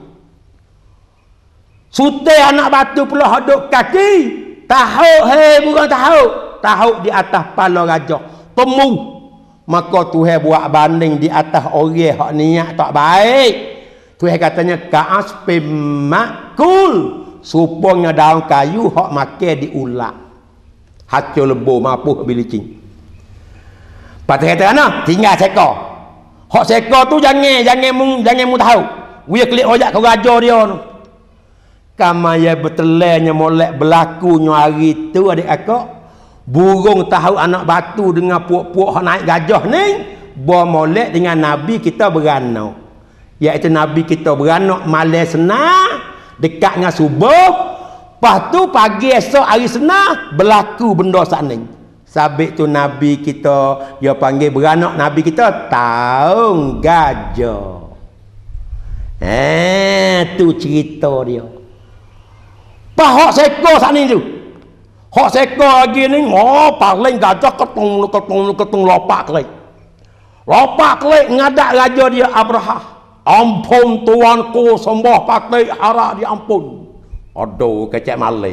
Speaker 1: Sutai anak batu pula hak duk kaki. Tahu hei burung tahu. Tahu di atas pala gajah. Temu. Maka Tuhan buat banding di atas orang hak niat tak baik. Tuhan katanya ka'asfim makul. Supaya daun kayu hak makan diulak. Hancur lebur mapuh bilicin. Lepas tu kata ana tinggal sekor. Hak sekor tu jangan jangan mung jangan mung tahu. Dia klik ojak ke raja dia tu. Kamaya betelanya molek berlakunya hari tu adik akak. Burung tahu anak batu dengan puak-puak hak naik gajah ni. Bo molek dengan Nabi kita beranak. Iaitu Nabi kita beranak malam senang. Dekat dengan subuh. Lepas tu pagi esok hari senang. Berlaku benda sana. Sabit tu Nabi kita. Dia panggil beranak Nabi kita. Tahun gajah. Eh tu cerita dia. Pak hak sekor sana tu. Hak sekor lagi ni. Oh paling gajah ketung ketung ketung lopak kelik. Lopak kelik ngadak raja dia Abrahah. Ampun tuanku sembah pakai hara diampun. Aduh kecek malai.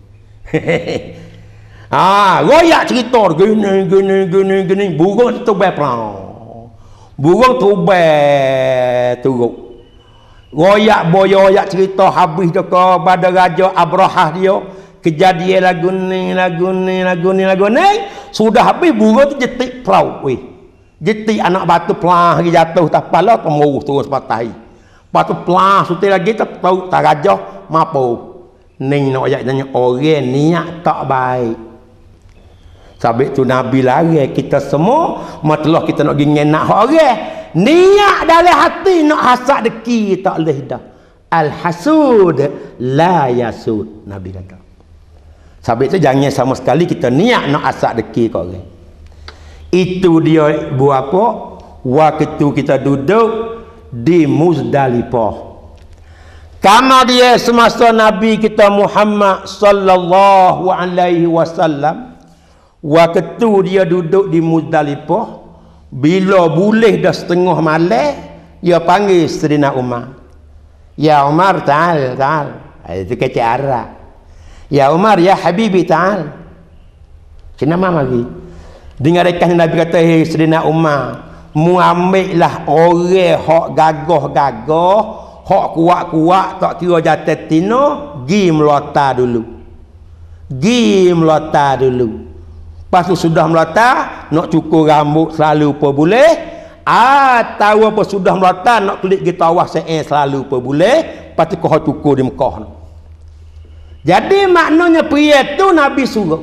Speaker 1: Ah, royak cerita gini gini gini gini burung tu beprang. Burung tu be turuk. Royak boyoyak cerita habis dah ke pada raja Abrahah dia. Kejadian lagu ni lagu ni lagu ni lagu ni sudah habis burung tu jetik perahu weh. Jetik anak batu pelah lagi jatuh tak pala temuruh terus patai. Lepas tu pelah sutai lagi tak tahu tak gajah mapu. Ni nak ayat tanya orang niat tak baik. Sabit tu Nabi lari kita semua matlah kita nak pergi ngenak orang. Niat dalam hati nak hasad deki tak boleh dah. Al-hasud la yasud. Nabi kata. Sebab itu jangan sama sekali kita niat nak asak deki kat orang. Itu dia buat apa? Waktu kita duduk di Muzdalifah. Kama dia semasa Nabi kita Muhammad sallallahu alaihi wasallam, waktu dia duduk di Muzdalifah, bila boleh dah setengah malam, dia panggil Sayyidina Umar. Ya Umar, ta'al, ta'al. Itu kecik Arab. Ya Umar, ya Habibi, ta'al. Cina mama lagi. Dengar rekan Nabi kata, hei Sayyidina Umar, mu ambillah orang hak gagah-gagah, hak kuat-kuat, tak kira jatuh tino, gi melota dulu. Gi melota dulu. Lepas tu sudah melota, nak cukur rambut selalu apa boleh. Ah, tahu apa sudah melota, nak klik di tawah se'en selalu apa boleh. Lepas tu kau cukur di Mekah. Jadi maknanya pria tu Nabi suruh.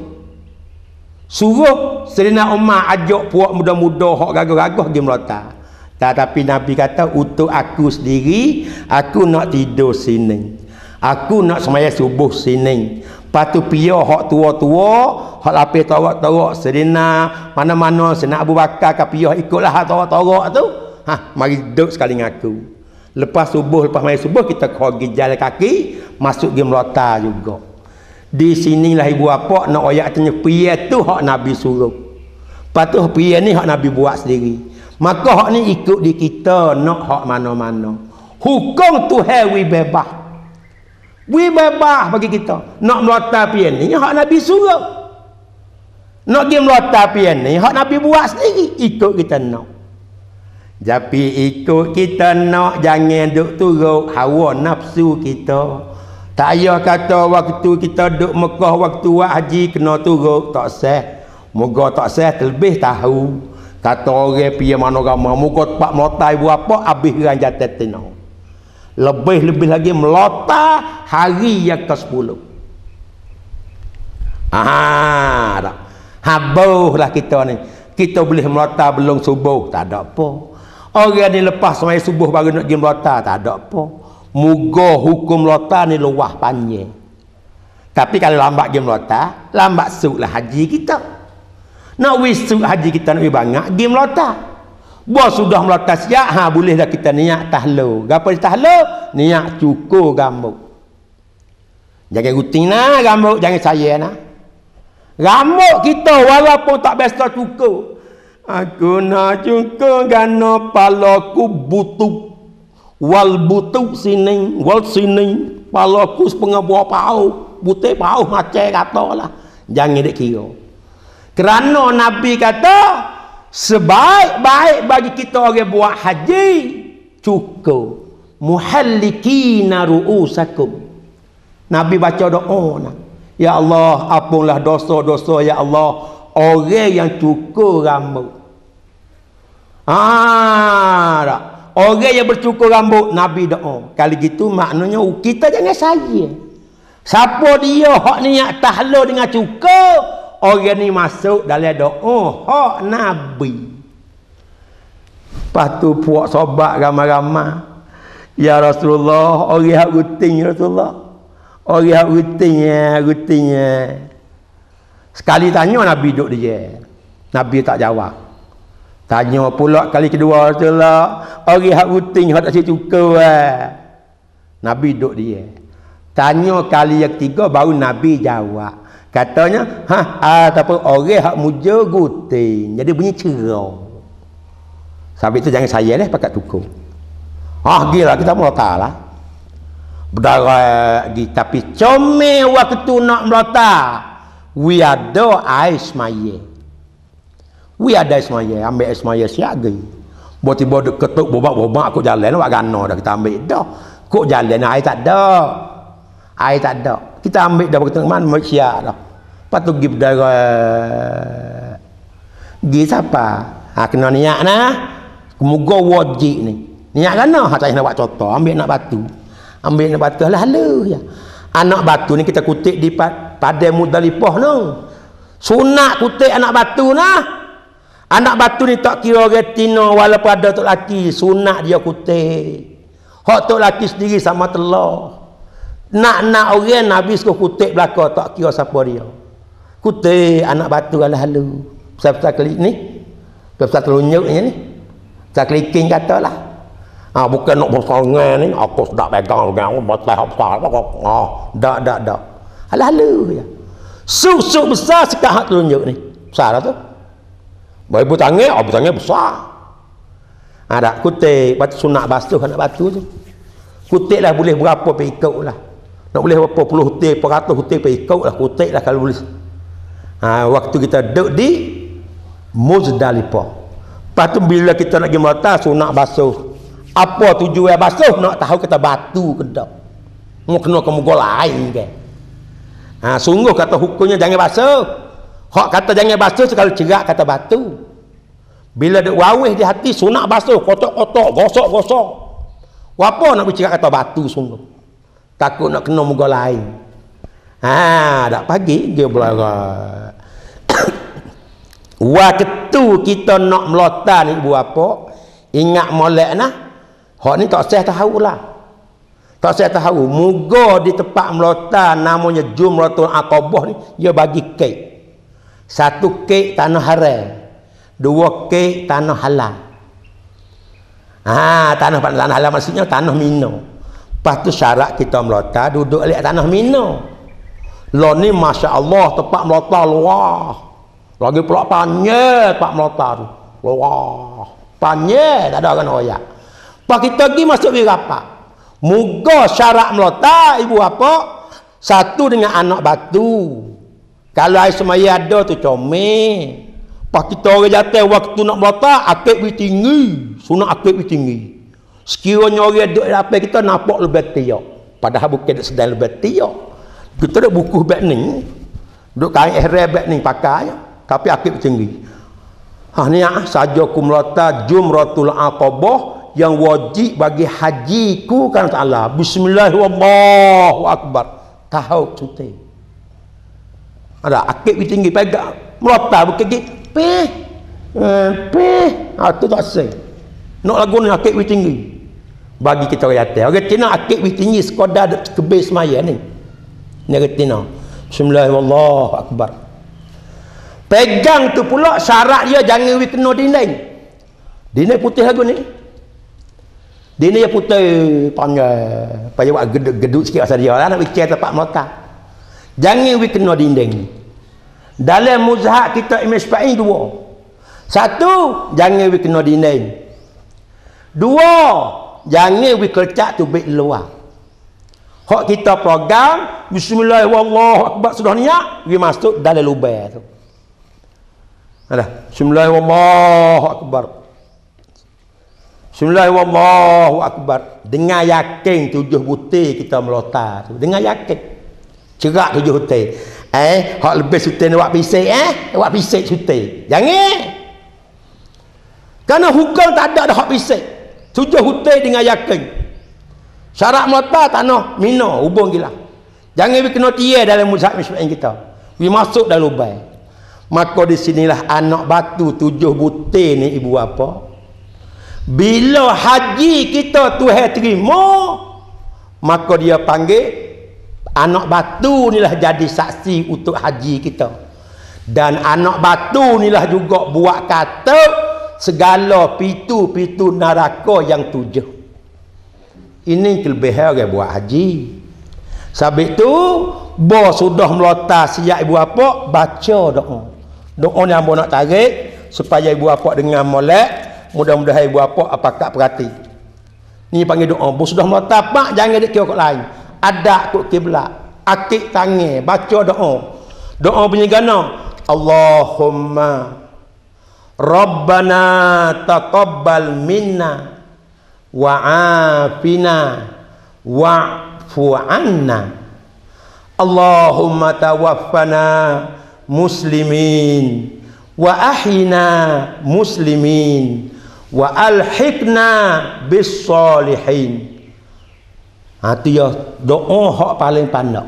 Speaker 1: Suruh Sayyidina Umar ajak puak muda-muda hak gagah-gagah di melota. Tetapi Nabi kata, untuk aku sendiri, aku nak tidur sini. Aku nak semaya subuh sini. Lepas tu pia hak tua-tua, hak lapis tarak-tarak Sayyidina mana-mana Sayyidina Abu Bakar ke pia ikutlah hak tarak-tarak tu. Ha, mari duduk sekali dengan aku. Lepas subuh, lepas mari subuh kita pergi jalan kaki, masuk di melota juga. Di sinilah ibu bapa nak ayat tanya pia tu hak Nabi suruh. Lepas tu pia ni hak Nabi buat sendiri. Maka hak ni ikut di kita nak hak mana-mana. Hukum Tuhan wi bebas. Wi bebas bagi kita. Nak melota pian ni hak Nabi suruh. Nak pergi melota pian ni hak Nabi buat sendiri. Ikut kita nak. Tapi ikut kita nak, jangan duk turut hawa nafsu kita. Tak payah kata waktu kita duk Mekah waktu buat haji kena turut, tak sah. Moga tak sah terlebih tahu. Kata orang pian mana agama, moga tempat melota ibu apa habis ran jatuh tino. Lebih-lebih lagi melota hari yang ke sepuluh. Ah, dah. Habislah kita ni. Kita boleh melota belum subuh, tak ada apa. Orang ni lepas semai subuh baru nak pergi melota, tak ada apa. Moga hukum melota ni luah panjang. Tapi kalau lambat pergi melota, lambat suklah haji kita. Nak wisuk haji kita nak banyak pergi melota. Bos sudah melota siap, ha boleh dah kita niat tahlu. Gapo tahlu? Niat cukur rambut. Jangan rutin nah rambut, jangan saya nah. Rambut kita walaupun tak biasa cukur. Aku nak cukur gana palaku butuh. Wal butuh sini, wal sini. Palaku setengah buah pau, butuh pau macam katalah. Jangan dek kira. Kerana Nabi kata, sebaik-baik bagi kita orang buat haji, cukur. Muhallikina ru'usakum. Nabi baca doa nah. Ya Allah, ampunlah dosa-dosa ya Allah orang yang cukur rambut. Ah, dah. Orang yang bercukur rambut, Nabi doa. Kalau gitu maknanya kita jangan saya. Siapa dia hak niat tahlul dengan cukur, orang ni masuk dalam doa hak Nabi. Lepas tu puak sobat ramai-ramai. Ya Rasulullah, orang hak rutin ya Rasulullah. Orang hak rutinnya, rutinnya. Sekali tanya Nabi duduk dia. Nabi tak jawab. Tanya pula kali kedua Rasulullah, orang hak rutin hak tak cukur eh. Nabi duduk dia. Tanya kali yang ketiga baru Nabi jawab. Katanya, ha, ataupun orang hak muja rutin. Jadi bunyi cerah. Sebab itu jangan saya lah pakai cukur. Ah, gila kita mau tahu lah. Berdarah lagi. Tapi comel waktu nak melota, we ada air semaya. We ada air semaya. Ambil air semaya siap lagi. Buat tiba ketuk bobak-bobak aku jalan. Buat gana dah kita ambil dah. Kok jalan air tak ada. Air tak ada. Kita ambil dah berkata mana mau siap dah. Lepas tu pergi berdarah. Pergi siapa? Ha, kena niat nah. Kemoga wajib ni. Niat kan nah. Ha, saya nak buat contoh. Ambil nak batu. Ambil nak batu lah lalu ya. Anak batu ni kita kutip di pada Muzdalifah no. Sunat kutip anak batu nah. Anak batu ni tak kira retina walaupun ada tok laki, sunat dia kutip. Hak tok laki sendiri sama telur. Nak-nak orang Nabi suruh kutip belaka tak kira siapa dia. Kutip anak batu halu-halu. Pasal-pasal klik ni. Pasal telunjuknya ni. Pasal kliking katalah. Ah bukan nak bersongan ni aku sudah pegang pegang batas besar. Ah dak dak dak. Halu-halu ya. Susuk besar sekak hak telunjuk ni. Besar tu. Baik ibu tangan, ibu tangan besar. Ada kutip batu sunat basuh anak batu tu. Kutip lah boleh berapa pe ikut lah. Nak boleh berapa puluh hutir, peratus hutir pe ikut lah kutip lah kalau boleh. Ha, waktu kita duduk di Muzdalifah. Lepas tu bila kita nak pergi Melata sunat basuh. Apa tujuan basuh? Nak tahu kita batu ke tak. Mau kena ke muka lain ke. Ha, sungguh kata hukumnya jangan basuh. Hak kata jangan basuh sekali cerak kata batu. Bila duk wawih di hati sunat basuh, kotak-kotak, gosok-gosok. Apa nak bercerak kata batu sungguh. Takut nak kena muka lain. Ha, dak pagi dia belara. Waktu kita nak melota ni ibu apa? Ingat molek nah. Hak ni tak saya tahu lah. Tak saya tahu. Muga di tempat melota namanya Jumratul Aqabah ni dia bagi kek. Satu kek tanah haram. Dua kek tanah halal. Ah, tanah tanah halal maksudnya tanah Mina. Lepas tu syarat kita melota duduk di tanah Mina. Lo ni masya-Allah tempat melota luar. Lagi pula panjang tempat melota tu. Luar. Panjang tak ada kan royak. Pas kita pergi masuk di rapat. Muga syarat melota ibu apa? Satu dengan anak batu. Kalau air semaya ada tu comel. Pas kita orang jatuh waktu nak melata, akid we tinggi. Sunat akid we tinggi. Sekiranya orang duduk dapat kita nampak lebih tiap. Padahal bukan sedang lebih tiap. Kita ada buku beg ni. Duduk kain ihram beg ni pakai. Tapi akid tinggi. Ha ni ah saja ku melata Jumratul Aqabah yang wajib bagi hajiku kan ta'ala. Bismillahirrahmanirrahim. Allahu akbar. Tahu cuti. Ada akid we tinggi pegang. Melata bukan gitu. Peh, peh, ah tu tak say. Nak lagu ni akid we tinggi. Bagi kita orang jatuh. Orang Cina akid we tinggi sekadar kebir semaya ni. Ni orang Cina. Bismillahirrahmanirrahim. Akbar. Pegang tu pula syarat dia jangan we kena dinding. Dinding putih lagu ni. Dinding dia putih panjang. Payah buat gedut-gedut sikit asal dia lah nak bicara tempat melata. Jangan we kena dinding. Dalam muzhab kita Imam Syafi'i dua. Satu, jangan we kena dinding. Dua, jangan we kelecak tu bit luar. Hak kita program Bismillahirrahmanirrahim sudah niat, we masuk dalam lubang tu. Ada Bismillahirrahmanirrahim. Bismillahirrahmanirrahim. Dengan yakin tujuh butir kita melota tu. Dengan yakin. Cerak tujuh butir. Eh, hak lebih sutai nak buat pisik eh, buat pisik sutai. Jangan. Karena hukum tak ada dah hak pisik. Tujuh hutai dengan yakin. Syarat melata tanah Mina, hubung gila. Jangan we kena tiar dalam muzhab Syafi'i kita. We masuk dalam lubang. Maka di sinilah anak batu tujuh butir ni ibu apa? Bila haji kita Tuhan terima, maka dia panggil anak batu inilah jadi saksi untuk haji kita. Dan anak batu inilah juga buat kata segala pitu-pitu neraka yang tujuh. Ini kelebihan orang buat haji. Sebab itu, bo sudah melota siap ibu apa, baca doa. Doa yang bo nak tarik supaya ibu apa dengan molek, mudah-mudahan ibu apa apakah perhati. Ni panggil doa. Bo sudah melota pak jangan dikira kat lain. Ada kut kiblat, akik tangan, baca doa. Doa bunyi gana. Allahumma Rabbana taqabbal minna wa afina wa'fu anna. Allahumma tawaffana muslimin wa ahyina muslimin wa alhiqna bis salihin. Ha tu ya doa hak paling pandai.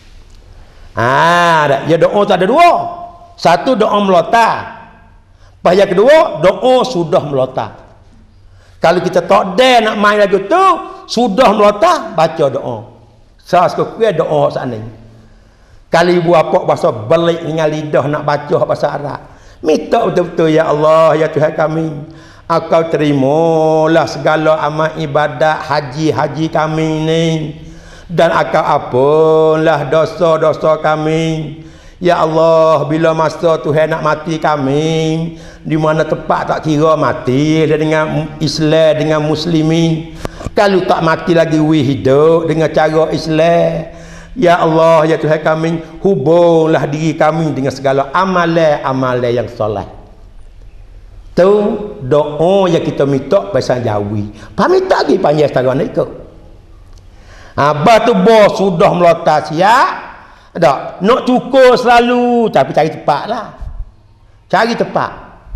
Speaker 1: Ha ya doa tu ada dua. Satu doa melota. Pas yang kedua doa sudah melota. Kalau kita tak ada nak main lagu tu, sudah melotah baca doa. Saya suka kira doa sana. Kali ibu apa bahasa belik dengan lidah nak baca bahasa Arab. Minta betul-betul ya Allah ya Tuhan kami. Engkau terimalah segala amal ibadat haji-haji kami ni. Dan engkau apalah dosa-dosa kami. Ya Allah, bila masa Tuhan nak mati kami, di mana tempat tak kira mati dengan Islam, dengan muslimin. Kalau tak mati lagi we hidup dengan cara Islam. Ya Allah, ya Tuhan kami, hubunglah diri kami dengan segala amalan-amalan yang soleh. Tu doa yang kita minta pasal Jawi. Pamit tak lagi panjang setara ni ke? Abah tu bos sudah melotah siap. Tak, nak cukur selalu, tapi cari tepat lah. Cari tepat.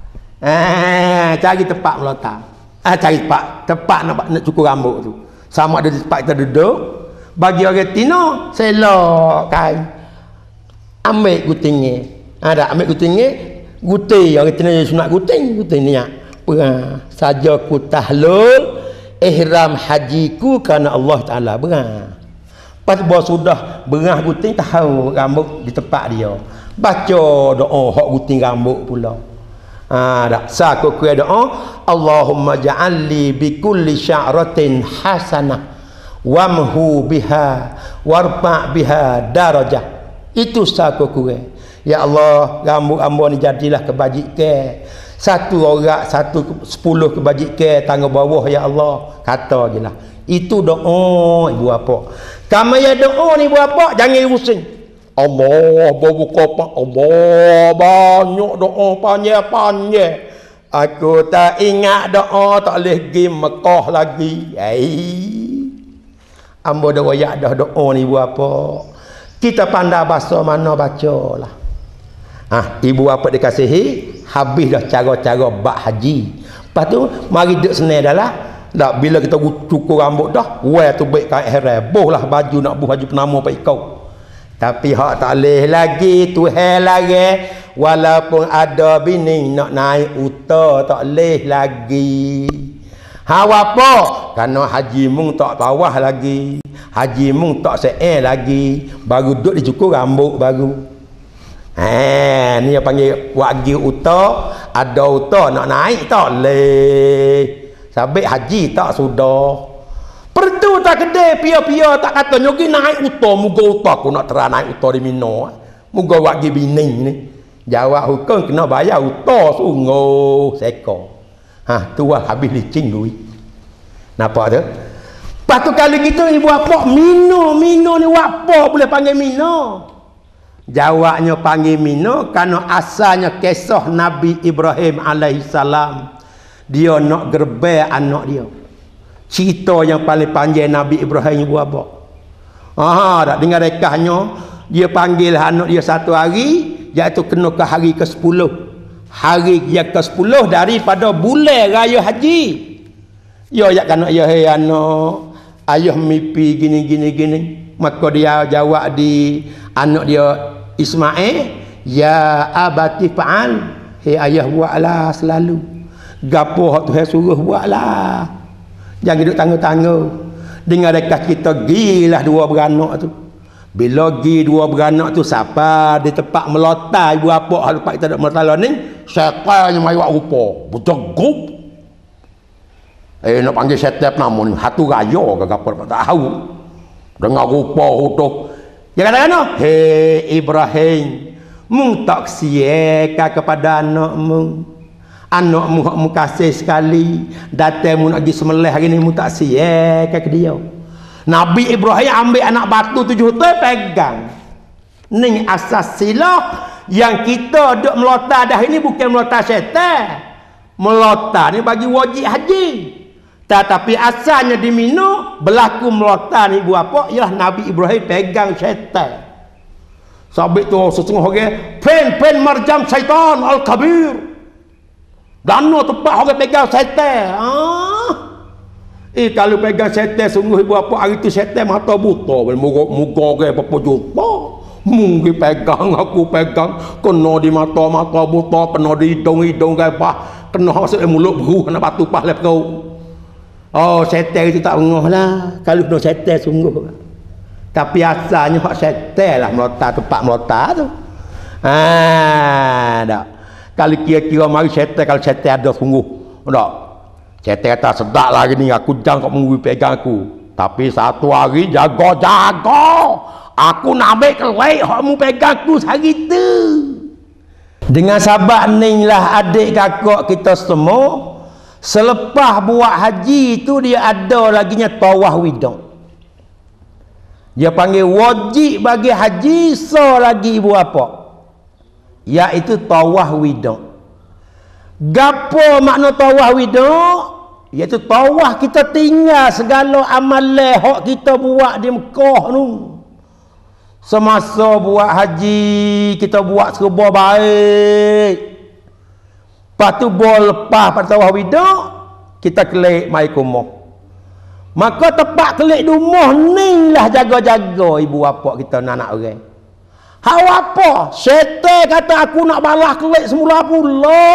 Speaker 1: Eh, cari tepat melotah. Ah, cari tepat, tepat nak nak cukur rambut tu. Sama ada di tempat kita duduk. Bagi orang Tino, selok kain. Ambil gutingnya. Ada ah, ambil gutingnya, guting orang Tino sunat guting, guting ni. Berah, saja ku tahlul ihram hajiku kerana Allah Taala berah. Pas bawa sudah berah guting tahu rambut di tempat dia. Baca doa hak guting rambut pula. Ha dak sa aku kira doa Allahumma ja'alli bi kulli sya'ratin hasanah wamhu biha warfa biha darajah. Itu sa aku kira. Ya Allah, rambut hamba ni jadilah kebajikan. Satu orang satu sepuluh kebajikan tangga bawah ya Allah. Kata jelah. Itu doa ibu bapa. Kamu ya doa ni ibu bapa jangan pusing. Allah bawa kopak Allah banyak doa panjang-panjang. Aku tak ingat doa tak boleh pergi Mekah lagi. Ai. Ambo dah wayak dah doa ni ibu bapa. Kita pandai bahasa mana bacalah. Ah, ibu bapa dikasihi, habis dah cara-cara bak haji. Lepas tu mari duduk senang dah lah. Tak, bila kita cukur rambut dah, weh tu baik kain heran. Bohlah baju nak buh baju penama pak kau. Tapi hak tak leh lagi Tuhan lagi. Walaupun ada bini nak naik uta tak leh lagi. Hawa apa? Karena haji mung tak tawah lagi. Haji mung tak se'er lagi. Baru duduk dicukur rambut baru. Ha, ni yang panggil wagi uta. Ada uta nak naik tak leh. Sabit haji tak sudah. Pertu tak kedai pia-pia tak kata nyogi naik uta muga uta aku nak terang naik uta di Mina. Muga wak gi bini ni. Jawab hukum kena bayar uta sungguh seko. Ha tu lah habis licin duit. Nampak tu? Lepas tu kali gitu ibu apa Mina Mina ni apa boleh panggil Mina? Jawabnya panggil Mina kerana asalnya kisah Nabi Ibrahim alaihissalam. Dia nak gerbel anak dia. Cerita yang paling panjang Nabi Ibrahim buat apa? Ah, tak dengar rekahnya. Dia panggil anak dia satu hari, iaitu kena ke hari ke sepuluh. Hari yang ke sepuluh daripada bulan raya haji. Ya, ya kan ya hey anak, ayah mimpi gini gini gini. Maka dia jawab di anak dia Ismail, ya abati fa'al. Hei ayah buatlah selalu. Gapo hak Tuhan suruh buatlah. Jangan duduk tangga-tangga. Dengar dekat kita gilah dua beranak tu. Bila gi dua beranak tu siapa di tempat melotai ibu apa hal tempat kita dak melotai ni, syaitan yang mai wak rupa. Berjegup. Eh nak panggil syaitan nama ni, hatu raya ke gapo tak tahu. Dengar rupa utuh. Dia kata kan, hei Ibrahim, mung tak sieka kepada anakmu. Anak mu hak mu kasih sekali, datang mu nak pergi sembelih hari ni mu tak siap ke dia. Nabi Ibrahim ambil anak batu tujuh tu pegang. Ni asas silah yang kita duk melota dah ini bukan melota syaitan. Melota ni bagi wajib haji. Tetapi asalnya di Mina berlaku melota ni ibu apa? Ialah Nabi Ibrahim pegang syaitan. Sabit tu setengah orang pen pen marjam syaitan al-kabir. Dana tempat orang pegang syaitan. Ah. Eh kalau pegang syaitan sungguh ibu apa hari tu syaitan mata buta. Muka muka orang apa juta. Mungkin pegang aku pegang kena di mata-mata buta, kena di hidung-hidung apa, kena masuk mulut beru kena batu pah lep kau. Oh, setel itu tak ngah lah. Kalau kena setel sungguh. Tapi asalnya hak setel lah melota tempat melota tu. Ah, dak. Kalau kira-kira mari setel, kalau setel ada sungguh. Dak. Setel kata sedak lagi ni aku jangan kau mengui pegang aku. Tapi satu hari jaga-jaga. Aku nak ambil kelai hak mu pegang aku sehari tu. Dengan sabak ni lah adik kakak kita semua. Selepas buat haji tu dia ada laginya tawaf wida. Dia panggil wajib bagi haji so lagi ibu apa? Iaitu tawaf wida. Gapo makna tawaf wida? Iaitu tawaf kita tinggal segala amalan hak kita buat di Mekah tu. Semasa buat haji kita buat serba baik. Lepas tu bol lepas pada tawaf wida kita kelik mai kumah. Maka tempat kelik rumah ni lah jaga-jaga ibu bapa kita anak orang. Hak apa? Syaitan kata aku nak balas kelik semula pula.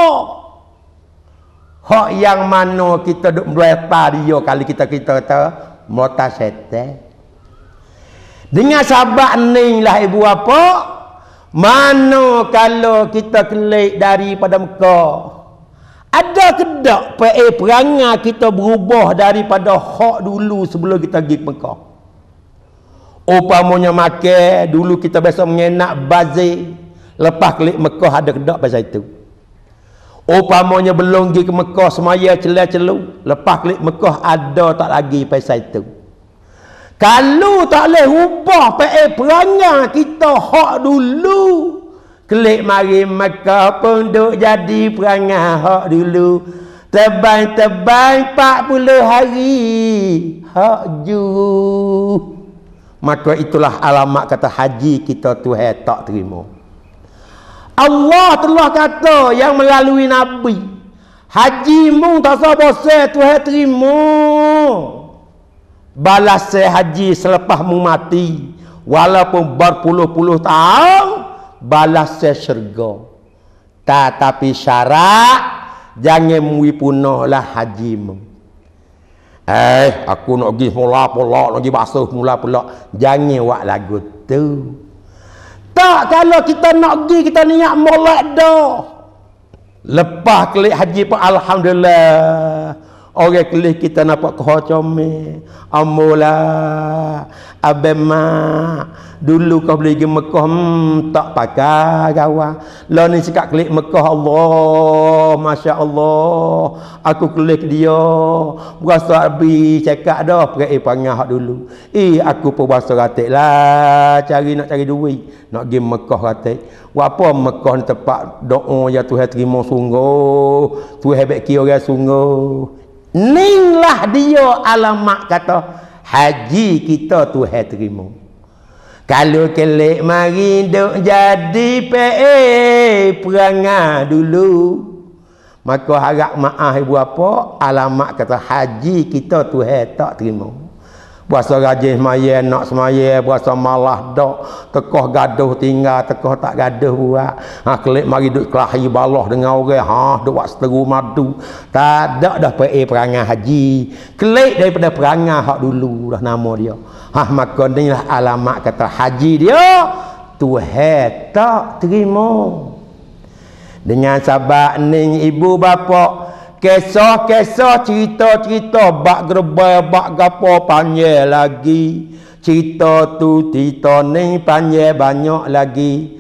Speaker 1: Hak yang mana kita duk meleta dia kali kita kita kata meleta syaitan. Dengan sabak ni lah ibu bapa, mana kalau kita kelik daripada Mekah. Ada ke tak eh, perangai kita berubah daripada hak dulu sebelum kita pergi ke Mekah? Upamanya makan, dulu kita biasa mengenak bazir. Lepas klik Mekah ada ke tak pasal itu? Upamanya belum pergi ke Mekah semaya celah-celu. Lepas klik Mekah ada tak lagi pasal itu? Kalau tak boleh ubah eh, perangai kita hak dulu. Klik mari Mekah pun duk jadi perangai hak dulu. Tebang-tebang empat puluh hari hak ju. Maka itulah alamat kata haji kita Tuhan tak terima. Allah telah kata yang melalui Nabi, haji mu tak sah bosan Tuhan terima. Balas haji selepas mu mati walaupun berpuluh-puluh tahun, balas syurga. Tetapi syarat jangan mui punahlah hajimu. Eh, aku nak pergi mula pula, nak pergi basuh mula pula. Jangan buat lagu tu. Tak, kalau kita nak pergi kita niat molek dah. Lepas kelik haji pun alhamdulillah. Orang kelik kita nampak kau comel. Amolah abema dulu kau beli pergi Mekah hmm, tak pakai gawa. Lah ni sikap klik Mekah Allah, masya Allah. Aku klik dia. Berasa abi cakap dah pergi panggah hak dulu. Eh aku pun berasa ratik lah cari nak cari duit. Nak pergi Mekah ratik. Apa Mekah ni tempat doa ya Tuhan terima sungguh. Tuhan beki orang sungguh. Inilah dia alamat kata haji kita Tuhan terima. Kalau kelik mari duk jadi pe perangai dulu, maka harap maaf ibu bapa, alamat kata haji kita Tuhan tak terima. Puasa rajin semaya, nak semaya, puasa malah dak, tekoh gaduh tinggal, tekoh tak gaduh buat. Ha kelik mari duk kelahi balah dengan orang, ha duk buat seteru madu. Tak ada dah pe perangai haji. Kelik daripada perangai hak dulu dah nama dia. Ha maka inilah alamat kata haji dia Tuhan tak terima. Dengan sebab ni ibu bapa, kisah-kisah cerita-cerita bak gerbai bak gapo panjang lagi. Cerita tu cerita ni panjang banyak lagi.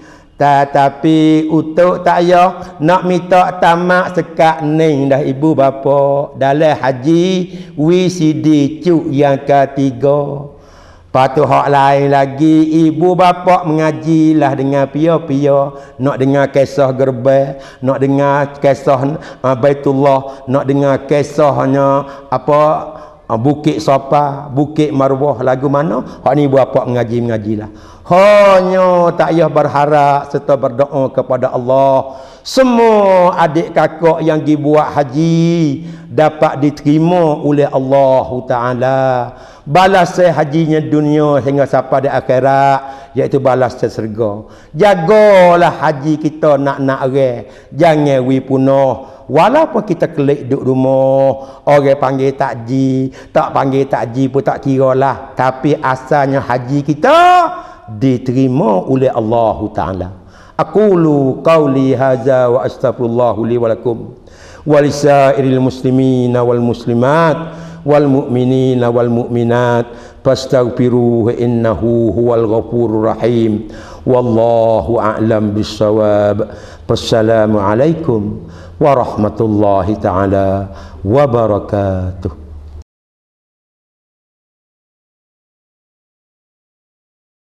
Speaker 1: Tetapi untuk tak payah nak minta tamak sekat ni dah ibu bapa dalam haji W C D cuk yang ketiga. Patu hak lain lagi ibu bapa mengajilah dengan pia-pia, nak dengar kisah gerbai, nak dengar kisah uh, Baitullah, nak dengar kisahnya apa uh, Bukit Safa, Bukit Marwah, lagu mana? Hak ni ibu bapa mengaji-mengajilah. Hanya tak payah berharap serta berdoa kepada Allah. Semua adik kakak yang pergi buat haji dapat diterima oleh Allah Ta'ala. Balas hajinya dunia hingga sampai di akhirat, iaitu balas surga. Jagalah haji kita nak-nak orang. Jangan wi punah. walaupun kita kelik duduk rumah, orang panggil takji, tak panggil takji pun tak kira lah, tapi asalnya haji kita diterima oleh Allah Ta'ala. Aqulu qawli hadza wa astaghfirullah li wa lakum wa lisairil muslimina wal muslimat wal mu'minina wal mu'minat fastaghfiruhu innahu huwal ghafurur rahim. Wallahu a'lam bissawab. Wassalamu alaikum warahmatullahi ta'ala wabarakatuh.